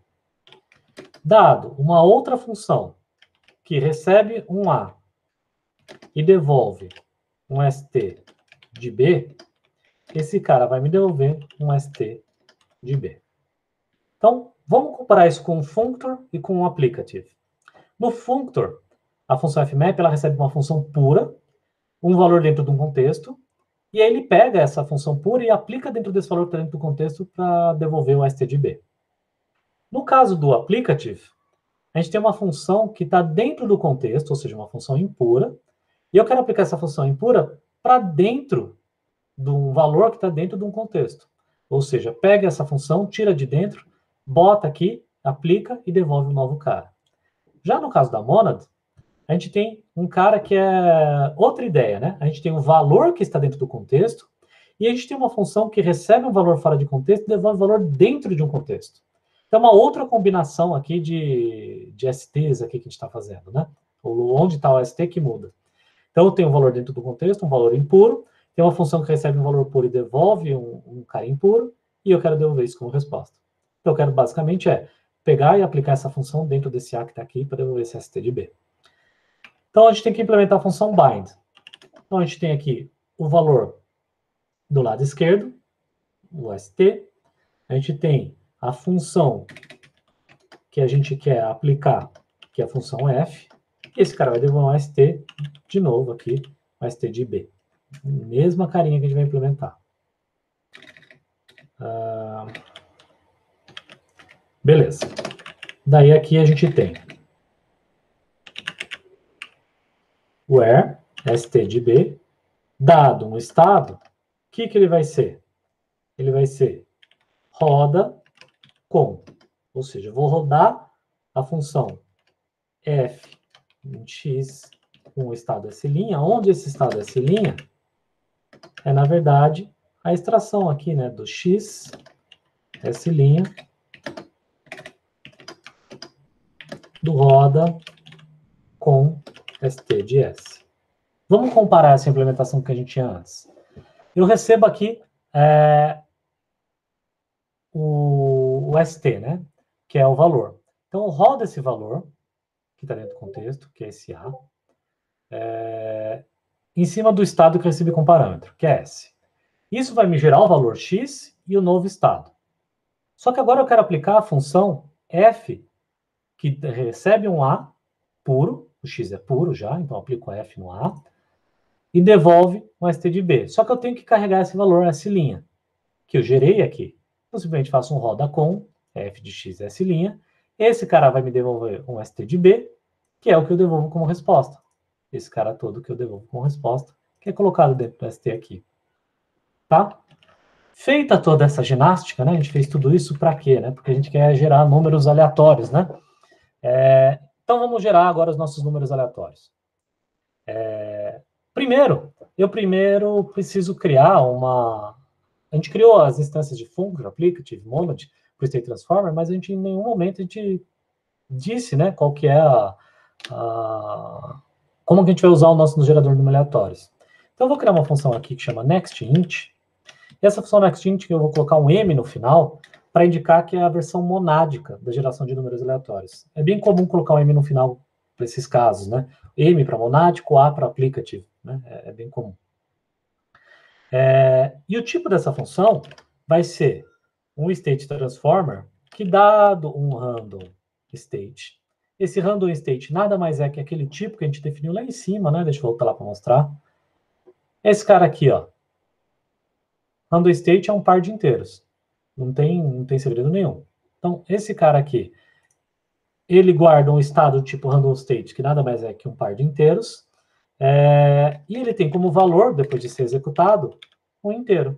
Speaker 1: dado uma outra função que recebe um A e devolve um ST de B, esse cara vai me devolver um ST de B. Então, vamos comparar isso com um functor e com um applicative. No functor, a função fmap ela recebe uma função pura, um valor dentro de um contexto, e aí ele pega essa função pura e aplica dentro desse valor que está dentro do contexto para devolver o ST de B. No caso do applicative, a gente tem uma função que está dentro do contexto, ou seja, uma função impura, e eu quero aplicar essa função impura para dentro de um valor que está dentro de um contexto. Ou seja, pega essa função, tira de dentro, bota aqui, aplica e devolve um novo cara. Já no caso da monad, a gente tem um cara que é outra ideia, né? A gente tem um valor que está dentro do contexto e a gente tem uma função que recebe um valor fora de contexto e devolve um valor dentro de um contexto. Então, uma outra combinação aqui de STs aqui que a gente está fazendo, né? Onde está o ST que muda. Então, eu tenho um valor dentro do contexto, um valor impuro, tem uma função que recebe um valor puro e devolve um cara impuro, e eu quero devolver isso como resposta. Então, eu quero basicamente pegar e aplicar essa função dentro desse A que está aqui para devolver esse ST de B. Então, a gente tem que implementar a função bind. Então, a gente tem aqui o valor do lado esquerdo, o ST. A gente tem a função que a gente quer aplicar, que é a função f. E esse cara vai devolver um ST de novo aqui, um ST de B. Mesma carinha que a gente vai implementar. Beleza. Daí aqui a gente tem where ST de B, dado um estado, o que ele vai ser? Ele vai ser roda com, ou seja, eu vou rodar a função f em x com o estado S', onde esse estado S' é, na verdade, a extração aqui, né, do x S' do roda com ST de S. Vamos comparar essa implementação que a gente tinha antes. Eu recebo aqui o ST, né? Que é o valor. Então, eu rodo esse valor, que está dentro do contexto, que é esse A, em cima do estado que eu recebi com parâmetro, que é S. Isso vai me gerar o valor X e o novo estado. Só que agora eu quero aplicar a função F, que recebe um A puro, o X é puro já, então eu aplico F no A, e devolve um ST de B. Só que eu tenho que carregar esse valor S', que eu gerei aqui. Eu simplesmente faço um roda com F de X S'. Esse cara vai me devolver um ST de B, que é o que eu devolvo como resposta. Esse cara todo que eu devolvo como resposta, que é colocado dentro do ST aqui. Tá? Feita toda essa ginástica, né? A gente fez tudo isso para quê? Né? Porque a gente quer gerar números aleatórios, né? Então vamos gerar agora os nossos números aleatórios. Primeiro, eu preciso criar uma... A gente criou as instâncias de function, applicative, monad, para o state transformer, mas a gente em nenhum momento a gente disse, né, qual que é como que a gente vai usar o nosso gerador de números aleatórios. Então eu vou criar uma função aqui que chama nextInt. E essa função nextInt eu vou colocar um m no final para indicar que é a versão monádica da geração de números aleatórios. É bem comum colocar um m no final para esses casos, né? M para monádico, A para applicative, né? É bem comum. E o tipo dessa função vai ser um state transformer que, dado um random state, esse random state nada mais é que aquele tipo que a gente definiu lá em cima, né? Deixa eu voltar lá para mostrar. Esse cara aqui, ó. Random state é um par de inteiros. Não tem segredo nenhum. Então, esse cara aqui, ele guarda um estado tipo random state, que nada mais é que um par de inteiros, e ele tem como valor, depois de ser executado, um inteiro.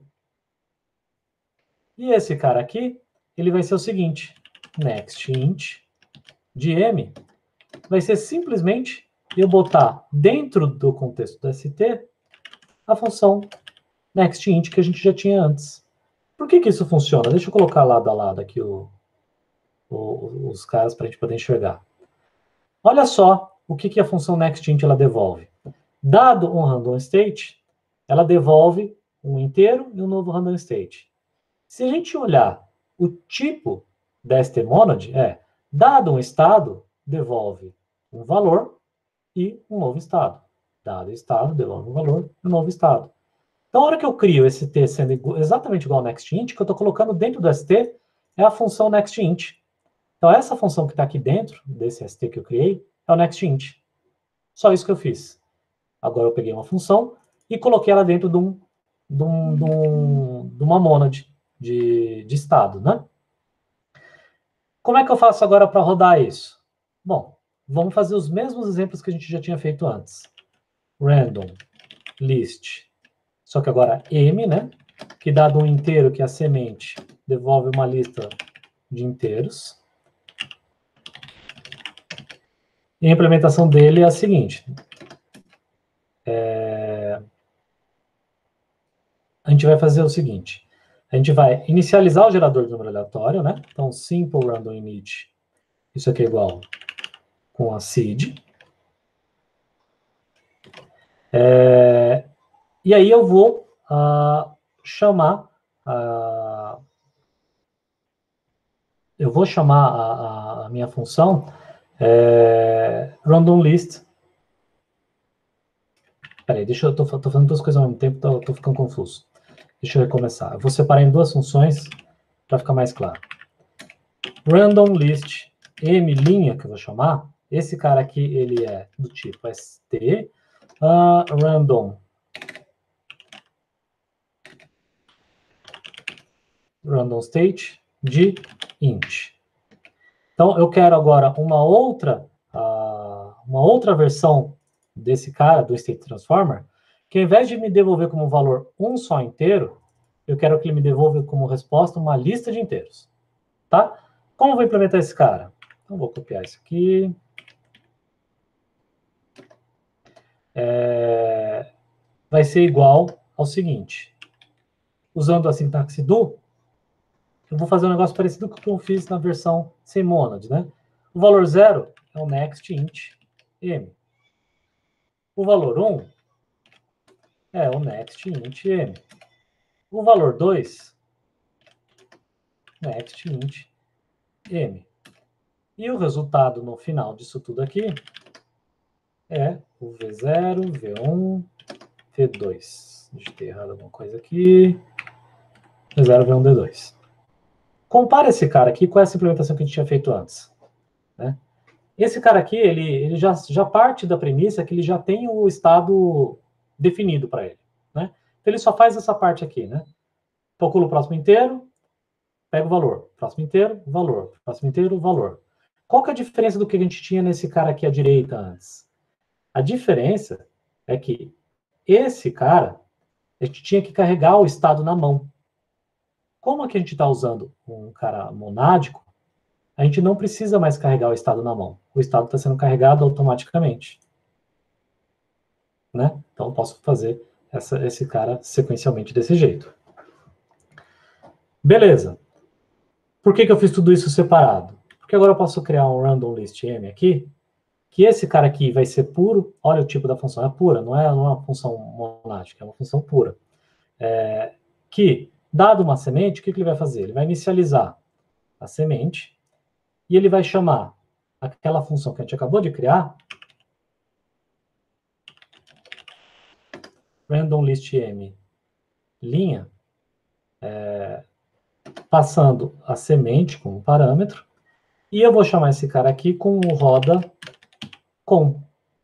Speaker 1: E esse cara aqui, ele vai ser o seguinte, nextInt de m, vai ser simplesmente eu botar dentro do contexto do ST a função nextInt que a gente já tinha antes. Por que isso funciona? Deixa eu colocar lado a lado aqui os caras para a gente poder enxergar. Olha só o que a função nextInt ela devolve. Dado um random state, ela devolve um inteiro e um novo random state. Se a gente olhar o tipo da stmonad, dado um estado, devolve um valor e um novo estado. Dado o estado, devolve um valor e um novo estado. Então, a hora que eu crio esse t sendo exatamente igual ao nextInt, o que eu estou colocando dentro do ST é a função nextInt. Então, essa função que está aqui dentro desse ST que eu criei é o nextInt. Só isso que eu fiz. Agora eu peguei uma função e coloquei ela dentro de uma monad de estado, né? Como é que eu faço agora para rodar isso? Bom, vamos fazer os mesmos exemplos que a gente já tinha feito antes. Random list, só que agora m, né? Que dado um inteiro, que é a semente, devolve uma lista de inteiros. E a implementação dele é a seguinte. A gente vai fazer o seguinte. A gente vai inicializar o gerador de número aleatório, né? Então, simple random init. Isso aqui é igual com a seed. E aí eu vou chamar a minha função random list. Peraí, eu tô fazendo duas coisas ao mesmo tempo, tô ficando confuso. Deixa eu recomeçar. Eu vou separar em duas funções para ficar mais claro. Random list m', que eu vou chamar, esse cara aqui, ele é do tipo st, random state de int. Então, eu quero agora uma outra versão desse cara, do state transformer, que ao invés de me devolver como valor um só inteiro, eu quero que ele me devolva como resposta uma lista de inteiros. Tá? Como eu vou implementar esse cara? Então, vou copiar isso aqui. Vai ser igual ao seguinte. Usando a sintaxe do, eu vou fazer um negócio parecido com o que eu fiz na versão sem monad, né? O valor 0 é o nextInt m. O valor 1 é o next int m. O valor 2, next int m. E o resultado no final disso tudo aqui é o v0, v1, v2. Digitei errado alguma coisa aqui. v0, v1, v2. Compara esse cara aqui com essa implementação que a gente tinha feito antes, né? Esse cara aqui, ele já parte da premissa que ele já tem o estado definido para ele, né? Então ele só faz essa parte aqui, né? Calcula o próximo inteiro, pega o valor. Próximo inteiro, valor. Próximo inteiro, valor. Qual que é a diferença do que a gente tinha nesse cara aqui à direita antes? A diferença é que esse cara, a gente tinha que carregar o estado na mão. Como aqui a gente está usando um cara monádico, a gente não precisa mais carregar o estado na mão. O estado está sendo carregado automaticamente. Né? Então, eu posso fazer esse cara sequencialmente desse jeito. Beleza. Por que eu fiz tudo isso separado? Porque agora eu posso criar um random list m aqui, que esse cara aqui vai ser puro. Olha o tipo da função, é pura, não é uma função monádica, é uma função pura. Que, dado uma semente, o que ele vai fazer? Ele vai inicializar a semente e ele vai chamar aquela função que a gente acabou de criar, random list m linha, passando a semente como parâmetro, e eu vou chamar esse cara aqui com o roda com.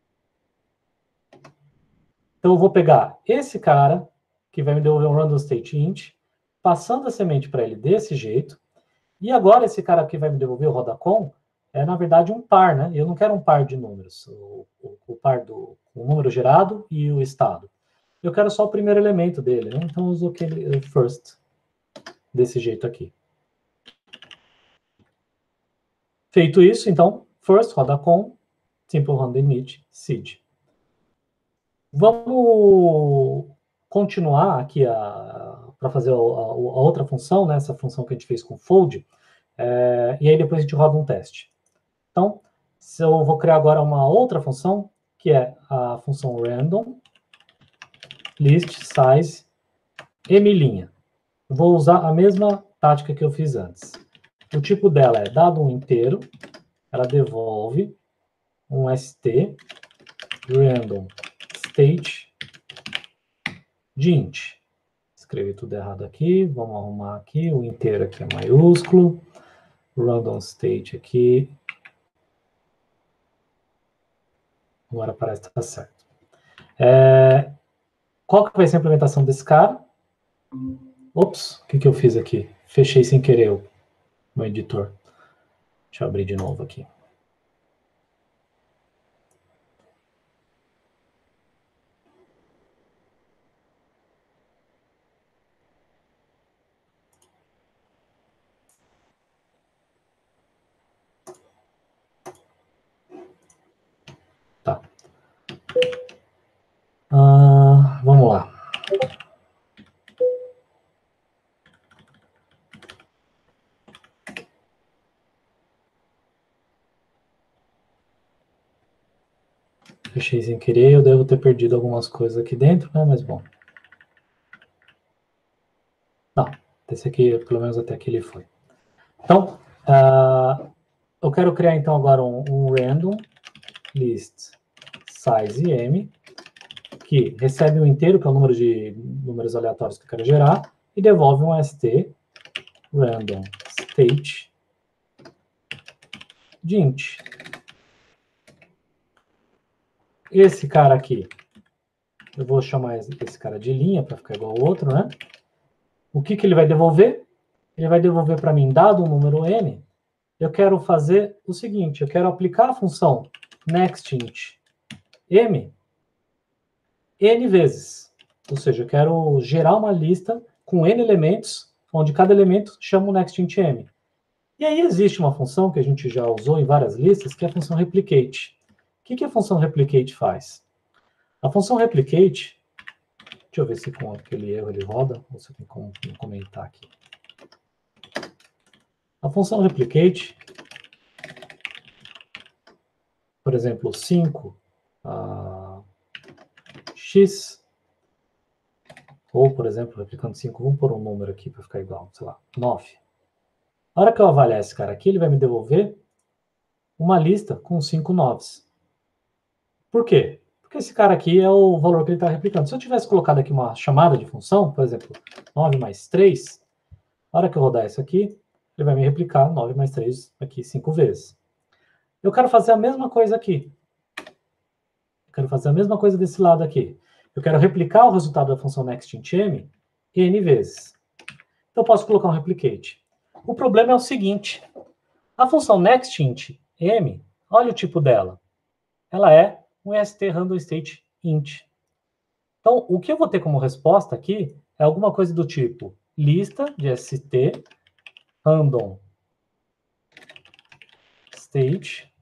Speaker 1: Então eu vou pegar esse cara, que vai me devolver um random state int, passando a semente para ele desse jeito, e agora esse cara aqui vai me devolver o roda com, é na verdade um par, né? Eu não quero um par de números, o par do o número gerado e o estado. Eu quero só o primeiro elemento dele, né? Então eu uso aquele first, desse jeito aqui. Feito isso, então, first, roda com, simple random init, seed. Vamos continuar aqui para fazer a outra função, né, essa função que a gente fez com fold, e aí depois a gente roda um teste. Então, eu vou criar agora uma outra função, que é a função random list size m'. Vou usar a mesma tática que eu fiz antes. O tipo dela é dado um inteiro, ela devolve um st random state de int. Escrevi tudo errado aqui, vamos arrumar aqui, o inteiro aqui é maiúsculo, random state aqui, agora parece que está certo. Qual que vai ser a implementação desse cara? Ops, o que eu fiz aqui? Fechei sem querer o meu editor. Deixa eu abrir de novo aqui. Tá. Vamos lá. Fechei sem querer, eu devo ter perdido algumas coisas aqui dentro, né? Mas bom. Não, esse aqui, pelo menos até aqui ele foi. Então, eu quero criar então agora um random list size m, que recebe um inteiro, que é o número de números aleatórios que eu quero gerar, e devolve um st random state de int. Esse cara aqui, eu vou chamar esse cara de linha, para ficar igual ao outro, né? O que ele vai devolver? Ele vai devolver para mim, dado um número n, eu quero fazer o seguinte, eu quero aplicar a função nextInt m n vezes. Ou seja, eu quero gerar uma lista com n elementos, onde cada elemento chama o nextInt m. E aí existe uma função que a gente já usou em várias listas, que é a função replicate. O que a função replicate faz? A função replicate, deixa eu ver se com aquele erro ele roda, ou se tem como comentar aqui. A função replicate, por exemplo, 5x ou, por exemplo, replicando 5, vamos pôr um número aqui para ficar igual, sei lá, 9. A hora que eu avaliar esse cara aqui, ele vai me devolver uma lista com 5 9s. Por quê? Porque esse cara aqui é o valor que ele está replicando. Se eu tivesse colocado aqui uma chamada de função, por exemplo, 9 mais 3, a hora que eu rodar isso aqui, ele vai me replicar 9 mais 3 aqui 5 vezes. Eu quero fazer a mesma coisa aqui. Eu quero fazer a mesma coisa desse lado aqui. Eu quero replicar o resultado da função nextIntM n vezes. Então eu posso colocar um replicate. O problema é o seguinte. A função nextIntM, olha o tipo dela. Ela é um st random state int. Então, o que eu vou ter como resposta aqui é alguma coisa do tipo lista de st random state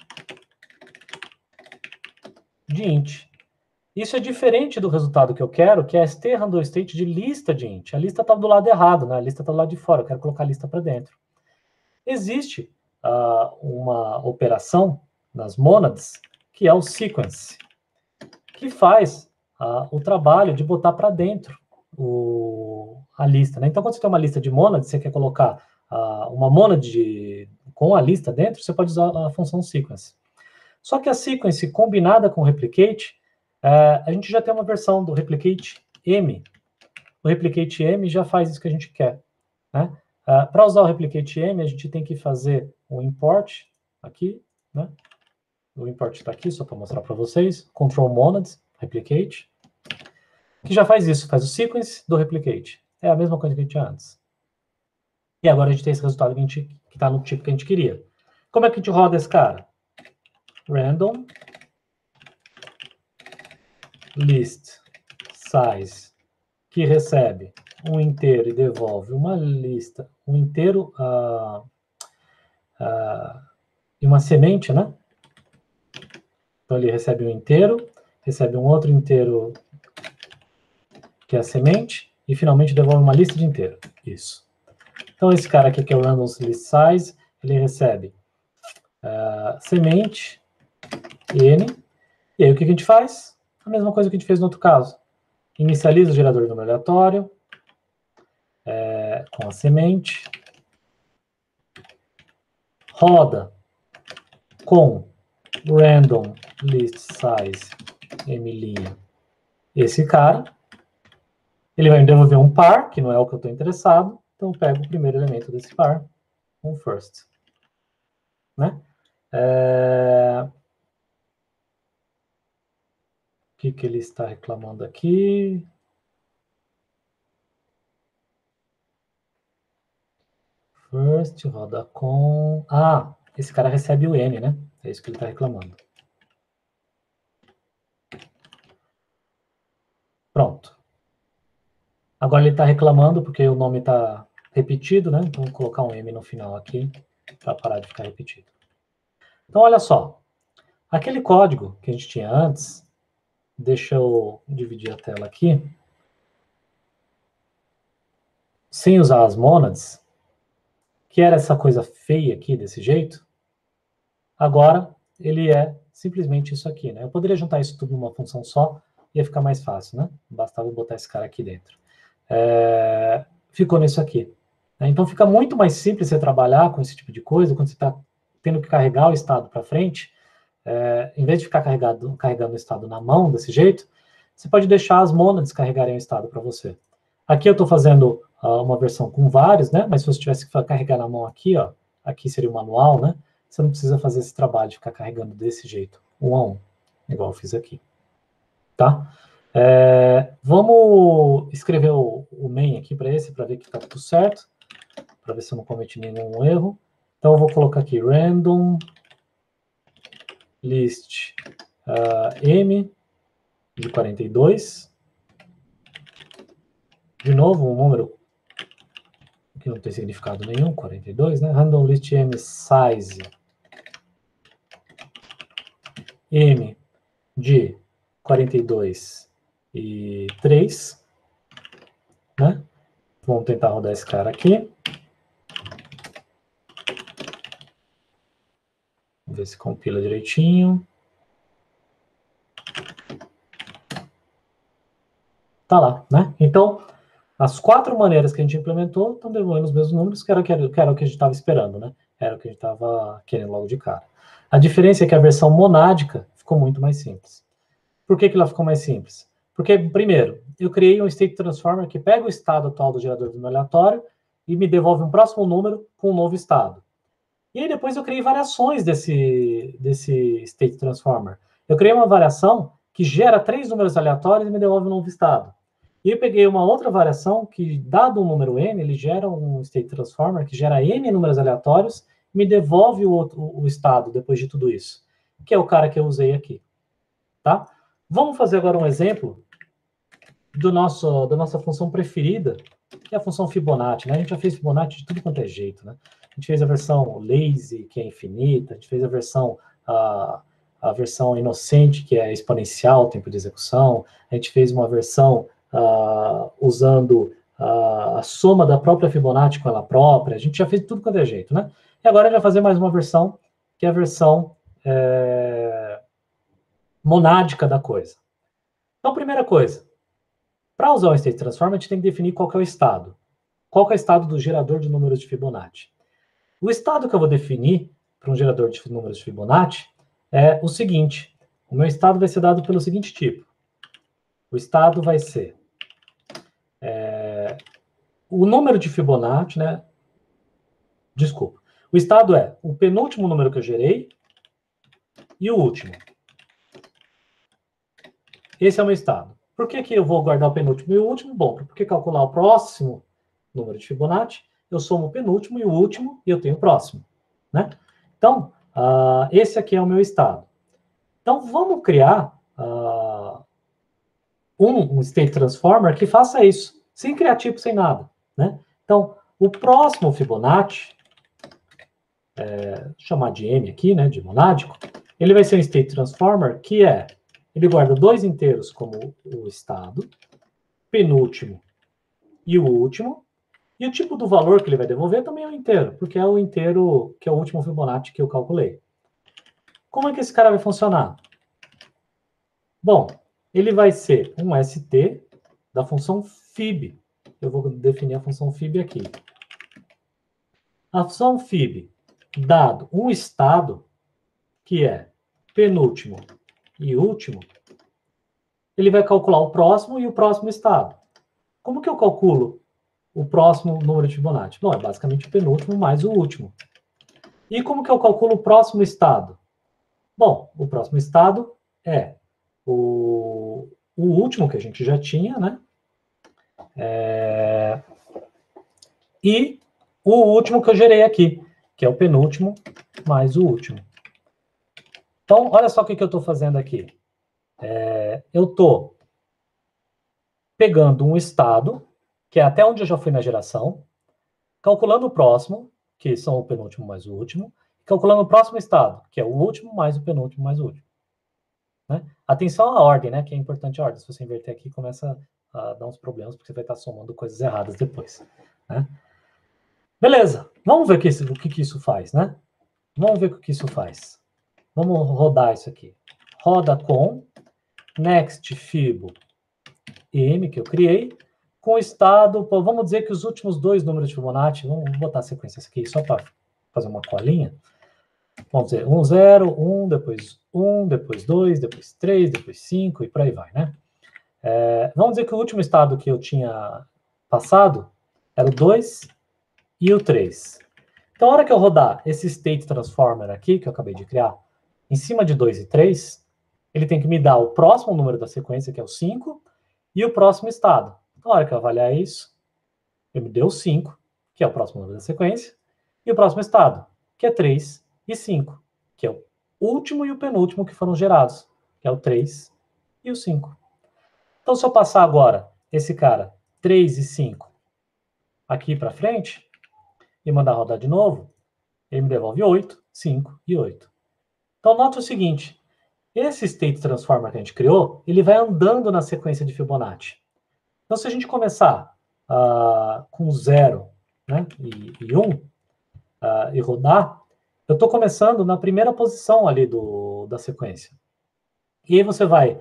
Speaker 1: de int. Isso é diferente do resultado que eu quero, que é st random state de lista de int. A lista está do lado errado, né? A lista está do lado de fora, eu quero colocar a lista para dentro. Existe uma operação nas monads, que é o sequence, que faz o trabalho de botar para dentro a lista. Né? Então, quando você tem uma lista de monads, você quer colocar uma monad com a lista dentro, você pode usar a função sequence. Só que a sequence combinada com o replicate, a gente já tem uma versão do replicate M. O replicate M já faz isso que a gente quer. Né? Para usar o replicate M, a gente tem que fazer um import aqui. Né? O import está aqui, só para mostrar para vocês. Control monads, replicate. Que já faz isso, faz o sequence do replicate. É a mesma coisa que a gente tinha antes. E agora a gente tem esse resultado que está no tipo que a gente queria. Como é que a gente roda esse cara? Random list size, que recebe um inteiro e devolve uma lista, um inteiro e uma semente, né? Então ele recebe um inteiro, recebe um outro inteiro que é a semente, e finalmente devolve uma lista de inteiro. Isso. Então esse cara aqui, que é o random list size, ele recebe semente, n, e aí o que a gente faz? A mesma coisa que a gente fez no outro caso. Inicializa o gerador de número aleatório, com a semente, roda com random list size m', esse cara, ele vai me devolver um par, que não é o que eu estou interessado, então eu pego o primeiro elemento desse par, um first. Né? O que ele está reclamando aqui? First, roda com... esse cara recebe o N, né? É isso que ele está reclamando. Pronto. Agora ele está reclamando porque o nome está repetido, né? Então vou colocar um M no final aqui para parar de ficar repetido. Então olha só. Aquele código que a gente tinha antes, deixa eu dividir a tela aqui, sem usar as monads, que era essa coisa feia aqui desse jeito, agora ele é simplesmente isso aqui, né? Eu poderia juntar isso tudo numa função só, ia ficar mais fácil, né? Bastava botar esse cara aqui dentro. Ficou nisso aqui. Então fica muito mais simples você trabalhar com esse tipo de coisa, quando você está tendo que carregar o estado para frente, em vez de ficar carregando o estado na mão desse jeito, você pode deixar as monads carregarem o estado para você. Aqui eu estou fazendo uma versão com vários, né? Mas se você tivesse que carregar na mão aqui, ó, aqui seria o manual, né? Você não precisa fazer esse trabalho de ficar carregando desse jeito, um a um, igual eu fiz aqui. Tá? Vamos escrever o main aqui para esse, para ver que está tudo certo, para ver se eu não cometi nenhum erro. Então eu vou colocar aqui random list m de 42. De novo, um número que não tem significado nenhum, 42, né? Random list m size m de 42 e 3, né? Vamos tentar rodar esse cara aqui. Vamos ver se compila direitinho. Tá lá, né? Então, as 4 maneiras que a gente implementou estão devolvendo os mesmos números, que era o que a gente estava esperando, né? Era o que a gente estava querendo logo de cara. A diferença é que a versão monádica ficou muito mais simples. Por que ela ficou mais simples? Porque, primeiro, eu criei um state transformer que pega o estado atual do gerador do meu aleatório e me devolve um próximo número com um novo estado. E aí depois eu criei variações desse state transformer. Eu criei uma variação que gera 3 números aleatórios e me devolve um novo estado. E eu peguei uma outra variação que, dado um número n, ele gera um state transformer que gera n números aleatórios e me devolve o estado depois de tudo isso, que é o cara que eu usei aqui. Tá? Vamos fazer agora um exemplo da nossa função preferida, que é a função Fibonacci, né? A gente já fez Fibonacci de tudo quanto é jeito, né? A gente fez a versão lazy, que é infinita, a gente fez a versão inocente, que é exponencial, tempo de execução, a gente fez uma versão usando a soma da própria Fibonacci com ela própria, a gente já fez tudo quanto é jeito, né? E agora a gente vai fazer mais uma versão, que é a versão monádica da coisa. Então, primeira coisa, para usar o State Transformer, a gente tem que definir qual que é o estado. Qual que é o estado do gerador de números de Fibonacci? O estado que eu vou definir para um gerador de números de Fibonacci é o seguinte. O meu estado vai ser dado pelo seguinte tipo. O estado vai ser o número de Fibonacci, né? Desculpa. O estado é o penúltimo número que eu gerei e o último. Esse é o meu estado. Por que eu vou guardar o penúltimo e o último? Bom, porque calcular o próximo número de Fibonacci, eu somo o penúltimo e o último e eu tenho o próximo. Né? Então, esse aqui é o meu estado. Então, vamos criar um State Transformer que faça isso, sem criar tipo, sem nada. Né? Então, o próximo Fibonacci, chamar de M aqui, né, de monádico, ele vai ser um State Transformer que ele guarda 2 inteiros como o estado, penúltimo e o último, e o tipo do valor que ele vai devolver também é o inteiro, porque é o inteiro que é o último Fibonacci que eu calculei. Como é que esse cara vai funcionar? Bom, ele vai ser um ST da função fib. Eu vou definir a função fib aqui. A função fib, dado um estado, que é penúltimo e último, ele vai calcular o próximo e o próximo estado. Como que eu calculo o próximo número de Fibonacci? Bom, é basicamente o penúltimo mais o último. E como que eu calculo o próximo estado? Bom, o próximo estado é o último que a gente já tinha, né? E o último que eu gerei aqui, que é o penúltimo mais o último. Então, olha só o que eu estou fazendo aqui. Eu estou pegando um estado, que é até onde eu já fui na geração, calculando o próximo, que são o penúltimo mais o último, calculando o próximo estado, que é o último mais o penúltimo mais o último. Né? Atenção à ordem, né? Que é importante a ordem. Se você inverter aqui, começa a dar uns problemas, porque você vai estar somando coisas erradas depois. Né? Beleza, vamos ver o que isso faz, né? Vamos ver o que isso faz. Vamos rodar isso aqui. Roda com next fibo m, que eu criei, com o estado, vamos dizer que os últimos 2 números de Fibonacci, vamos botar a sequência aqui só para fazer uma colinha. Vamos dizer 1, 0, 1, depois 1, depois 2, depois 3, depois 5 e por aí vai, né? Vamos dizer que o último estado que eu tinha passado era o 2 e o 3. Então, a hora que eu rodar esse State Transformer aqui, que eu acabei de criar, em cima de 2 e 3, ele tem que me dar o próximo número da sequência, que é o 5, e o próximo estado. Então, a hora que eu avaliar isso, ele me deu o 5, que é o próximo número da sequência, e o próximo estado, que é 3 e 5, que é o último e o penúltimo que foram gerados, que é o 3 e o 5. Então, se eu passar agora esse cara, 3 e 5, aqui para frente, e mandar rodar de novo, ele me devolve 8, 5 e 8. Então, nota o seguinte, esse State Transformer que a gente criou, ele vai andando na sequência de Fibonacci. Então, se a gente começar com 0, né, e 1, e rodar, eu estou começando na primeira posição ali da sequência. E aí você vai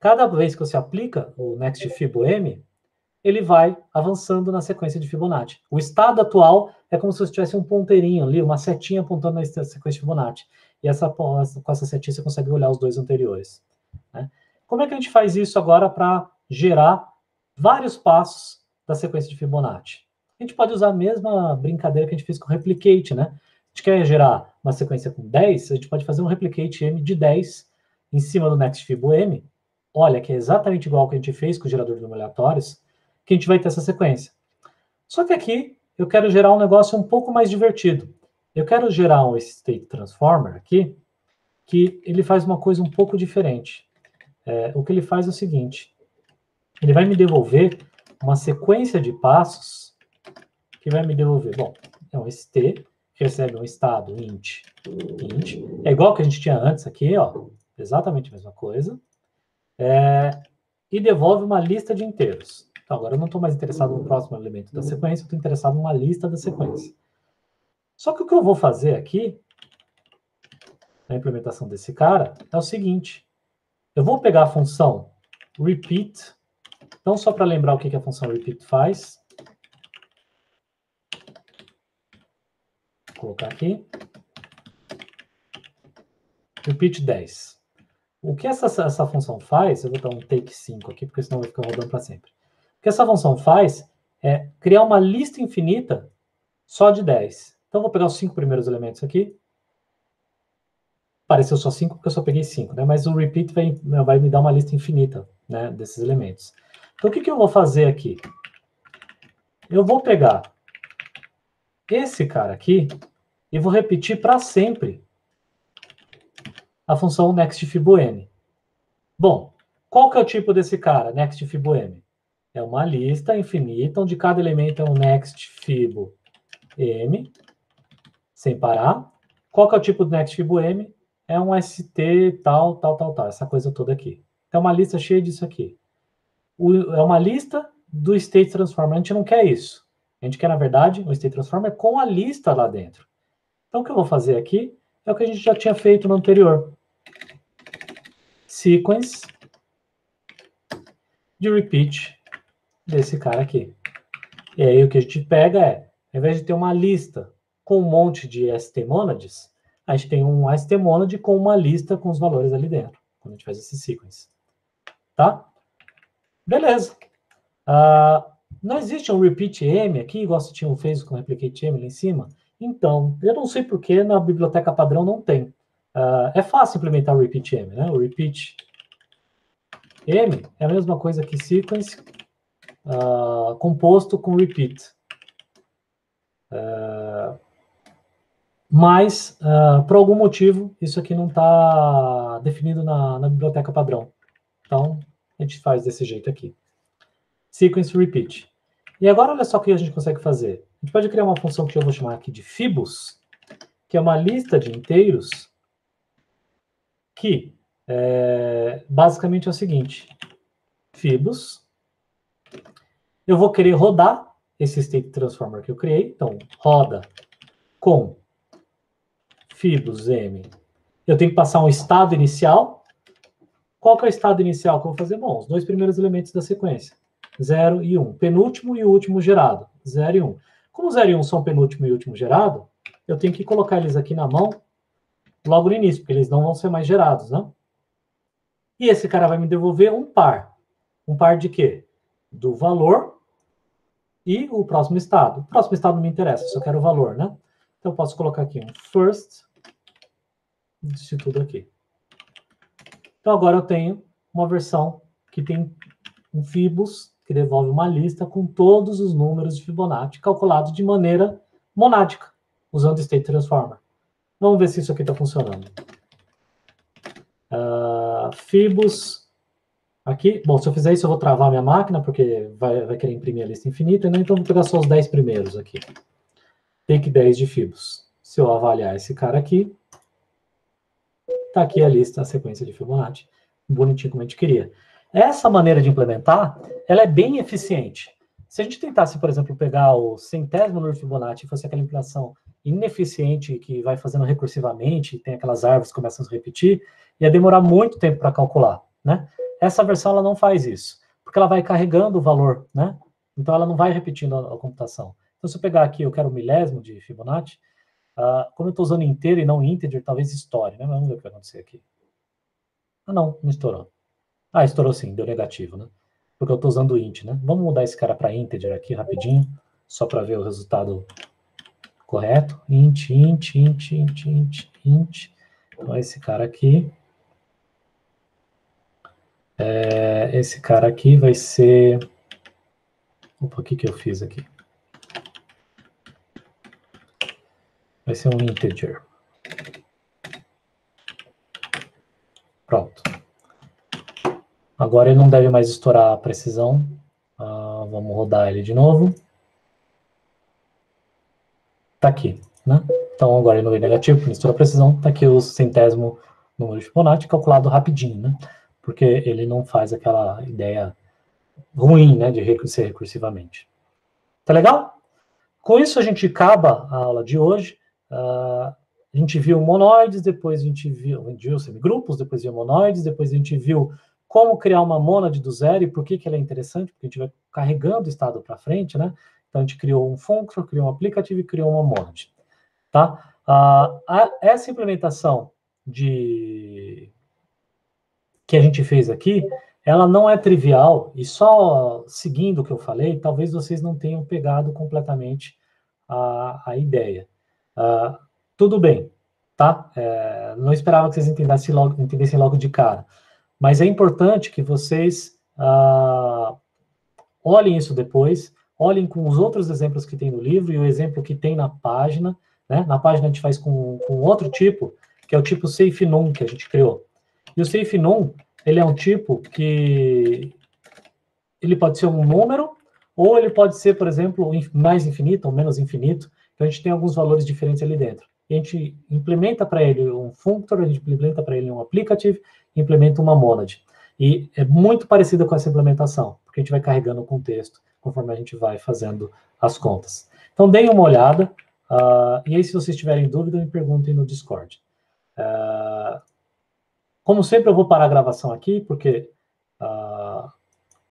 Speaker 1: Cada vez que você aplica o Next FiboM, ele vai avançando na sequência de Fibonacci. O estado atual é como se você tivesse um ponteirinho ali, uma setinha apontando na sequência de Fibonacci. E com essa setinha você consegue olhar os dois anteriores. Né? Como é que a gente faz isso agora para gerar vários passos da sequência de Fibonacci? A gente pode usar a mesma brincadeira que a gente fez com o replicate, né? A gente quer gerar uma sequência com 10, a gente pode fazer um replicate M de 10 em cima do Next FiboM. Olha, que é exatamente igual ao que a gente fez com o gerador de números aleatórios, que a gente vai ter essa sequência. Só que aqui eu quero gerar um negócio um pouco mais divertido. Eu quero gerar um State Transformer aqui, que ele faz uma coisa um pouco diferente. O que ele faz é o seguinte, ele vai me devolver uma sequência de passos que vai me devolver, bom, é um ST, que recebe um estado int, é igual que a gente tinha antes aqui, ó, exatamente a mesma coisa, e devolve uma lista de inteiros. Então, agora eu não estou mais interessado no próximo elemento da sequência, eu estou interessado numa lista da sequência. Só que o que eu vou fazer aqui, na implementação desse cara, é o seguinte, eu vou pegar a função repeat, então só para lembrar o que a função repeat faz, vou colocar aqui, repeat 10. O que essa função faz, eu vou dar um take 5 aqui, porque senão vai ficar rodando para sempre. O que essa função faz é criar uma lista infinita só de 10. Então, eu vou pegar os 5 primeiros elementos aqui. Apareceu só 5 porque eu só peguei 5, né? Mas o repeat vai me dar uma lista infinita, né, desses elementos. Então, o que eu vou fazer aqui? Eu vou pegar esse cara aqui e vou repetir para sempre a função next FiboM. Bom, qual que é o tipo desse cara, next FiboM? É uma lista infinita, onde cada elemento é um next FiboM, sem parar. Qual que é o tipo do next FiboM? É um ST tal, essa coisa toda aqui. É uma lista cheia disso aqui. É uma lista do State Transformer. A gente não quer isso. A gente quer, na verdade, um State Transformer com a lista lá dentro. Então, o que eu vou fazer aqui é o que a gente já tinha feito no anterior. Sequence de repeat desse cara aqui. E aí, o que a gente pega é, ao invés de ter uma lista com um monte de ST-monads, a gente tem um ST-monad com uma lista com os valores ali dentro, quando a gente faz esse sequence. Tá? Beleza. Não existe um repeat M aqui, igual você fez com o replicate M lá em cima? Então, eu não sei porque na biblioteca padrão não tem. É fácil implementar o repeat M, né? O repeat M é a mesma coisa que sequence composto com repeat. Mas, por algum motivo, isso aqui não está definido na biblioteca padrão. Então, a gente faz desse jeito aqui. Sequence repeat. E agora, olha só o que a gente consegue fazer. A gente pode criar uma função que eu vou chamar aqui de fibus, que é uma lista de inteiros que, basicamente, é o seguinte. Fibus. Eu vou querer rodar esse State Transformer que eu criei. Então, roda com fibus M. Eu tenho que passar um estado inicial. Qual que é o estado inicial que eu vou fazer? Bom, os dois primeiros elementos da sequência. 0 e 1. Penúltimo e o último gerado. 0 e 1. Como 0 e 1 são penúltimo e último gerado, eu tenho que colocar eles aqui na mão logo no início, porque eles não vão ser mais gerados, né? E esse cara vai me devolver um par. Um par de quê? Do valor e o próximo estado. O próximo estado não me interessa, só quero o valor, né? Então eu posso colocar aqui um first disso tudo aqui. Então agora eu tenho uma versão que tem um fibus, que devolve uma lista com todos os números de Fibonacci calculados de maneira monádica, usando o State Transformer. Vamos ver se isso aqui está funcionando. Fibus aqui. Bom, se eu fizer isso eu vou travar a minha máquina, porque vai querer imprimir a lista infinita, né? Então eu vou pegar só os 10 primeiros aqui. Take 10 de fibus. Se eu avaliar esse cara aqui, está aqui a lista, a sequência de Fibonacci, bonitinho como a gente queria. Essa maneira de implementar, ela é bem eficiente. Se a gente tentasse, por exemplo, pegar o centésimo número de Fibonacci e fosse aquela implementação ineficiente que vai fazendo recursivamente, tem aquelas árvores que começam a se repetir, ia demorar muito tempo para calcular, né? essa versão ela não faz isso, porque ela vai carregando o valor, né? Então ela não vai repetindo a computação. Então se eu pegar aqui, eu quero o milésimo de Fibonacci, como eu estou usando inteiro e não integer, talvez estoure, né? Mas vamos ver o que vai acontecer aqui. Ah, não estourou. Ah, estourou sim, deu negativo, né? Porque eu estou usando o int, né? Vamos mudar esse cara para integer aqui rapidinho, só para ver o resultado correto. Int. Então esse cara aqui. Esse cara aqui vai ser... Opa, o que eu fiz aqui? Vai ser um integer. Pronto. Agora ele não deve mais estourar a precisão. Vamos rodar ele de novo. Tá aqui, né? Então agora ele não veio negativo, porque estourou a precisão. Tá aqui o centésimo número de Fibonacci calculado rapidinho, né? Porque ele não faz aquela ideia ruim, né, de ser recursivamente. Tá legal? Com isso a gente acaba a aula de hoje. A gente viu monoides, depois a gente viu semigrupos, depois viu monoides, depois a gente viu como criar uma mônade do zero e por que ela é interessante, porque a gente vai carregando o estado para frente, né? Então a gente criou um functor, criou um aplicativo e criou uma mônade. Tá? Essa implementação que a gente fez aqui, ela não é trivial, e só seguindo o que eu falei, talvez vocês não tenham pegado completamente a ideia. Tudo bem, tá? Não esperava que vocês entendessem logo de cara, mas é importante que vocês olhem isso depois, olhem com os outros exemplos que tem no livro e o exemplo que tem na página, né? Na página a gente faz com outro tipo, que é o tipo SafeNum que a gente criou. E o SafeNum, ele é um tipo que ele pode ser um número, ou ele pode ser, por exemplo, mais infinito ou menos infinito. Então a gente tem alguns valores diferentes ali dentro. E a gente implementa para ele um functor, a gente implementa para ele um applicative, implementa uma monad. E é muito parecido com essa implementação, porque a gente vai carregando o contexto conforme a gente vai fazendo as contas. Então deem uma olhada, e aí se vocês tiverem dúvida, me perguntem no Discord. Como sempre, eu vou parar a gravação aqui, porque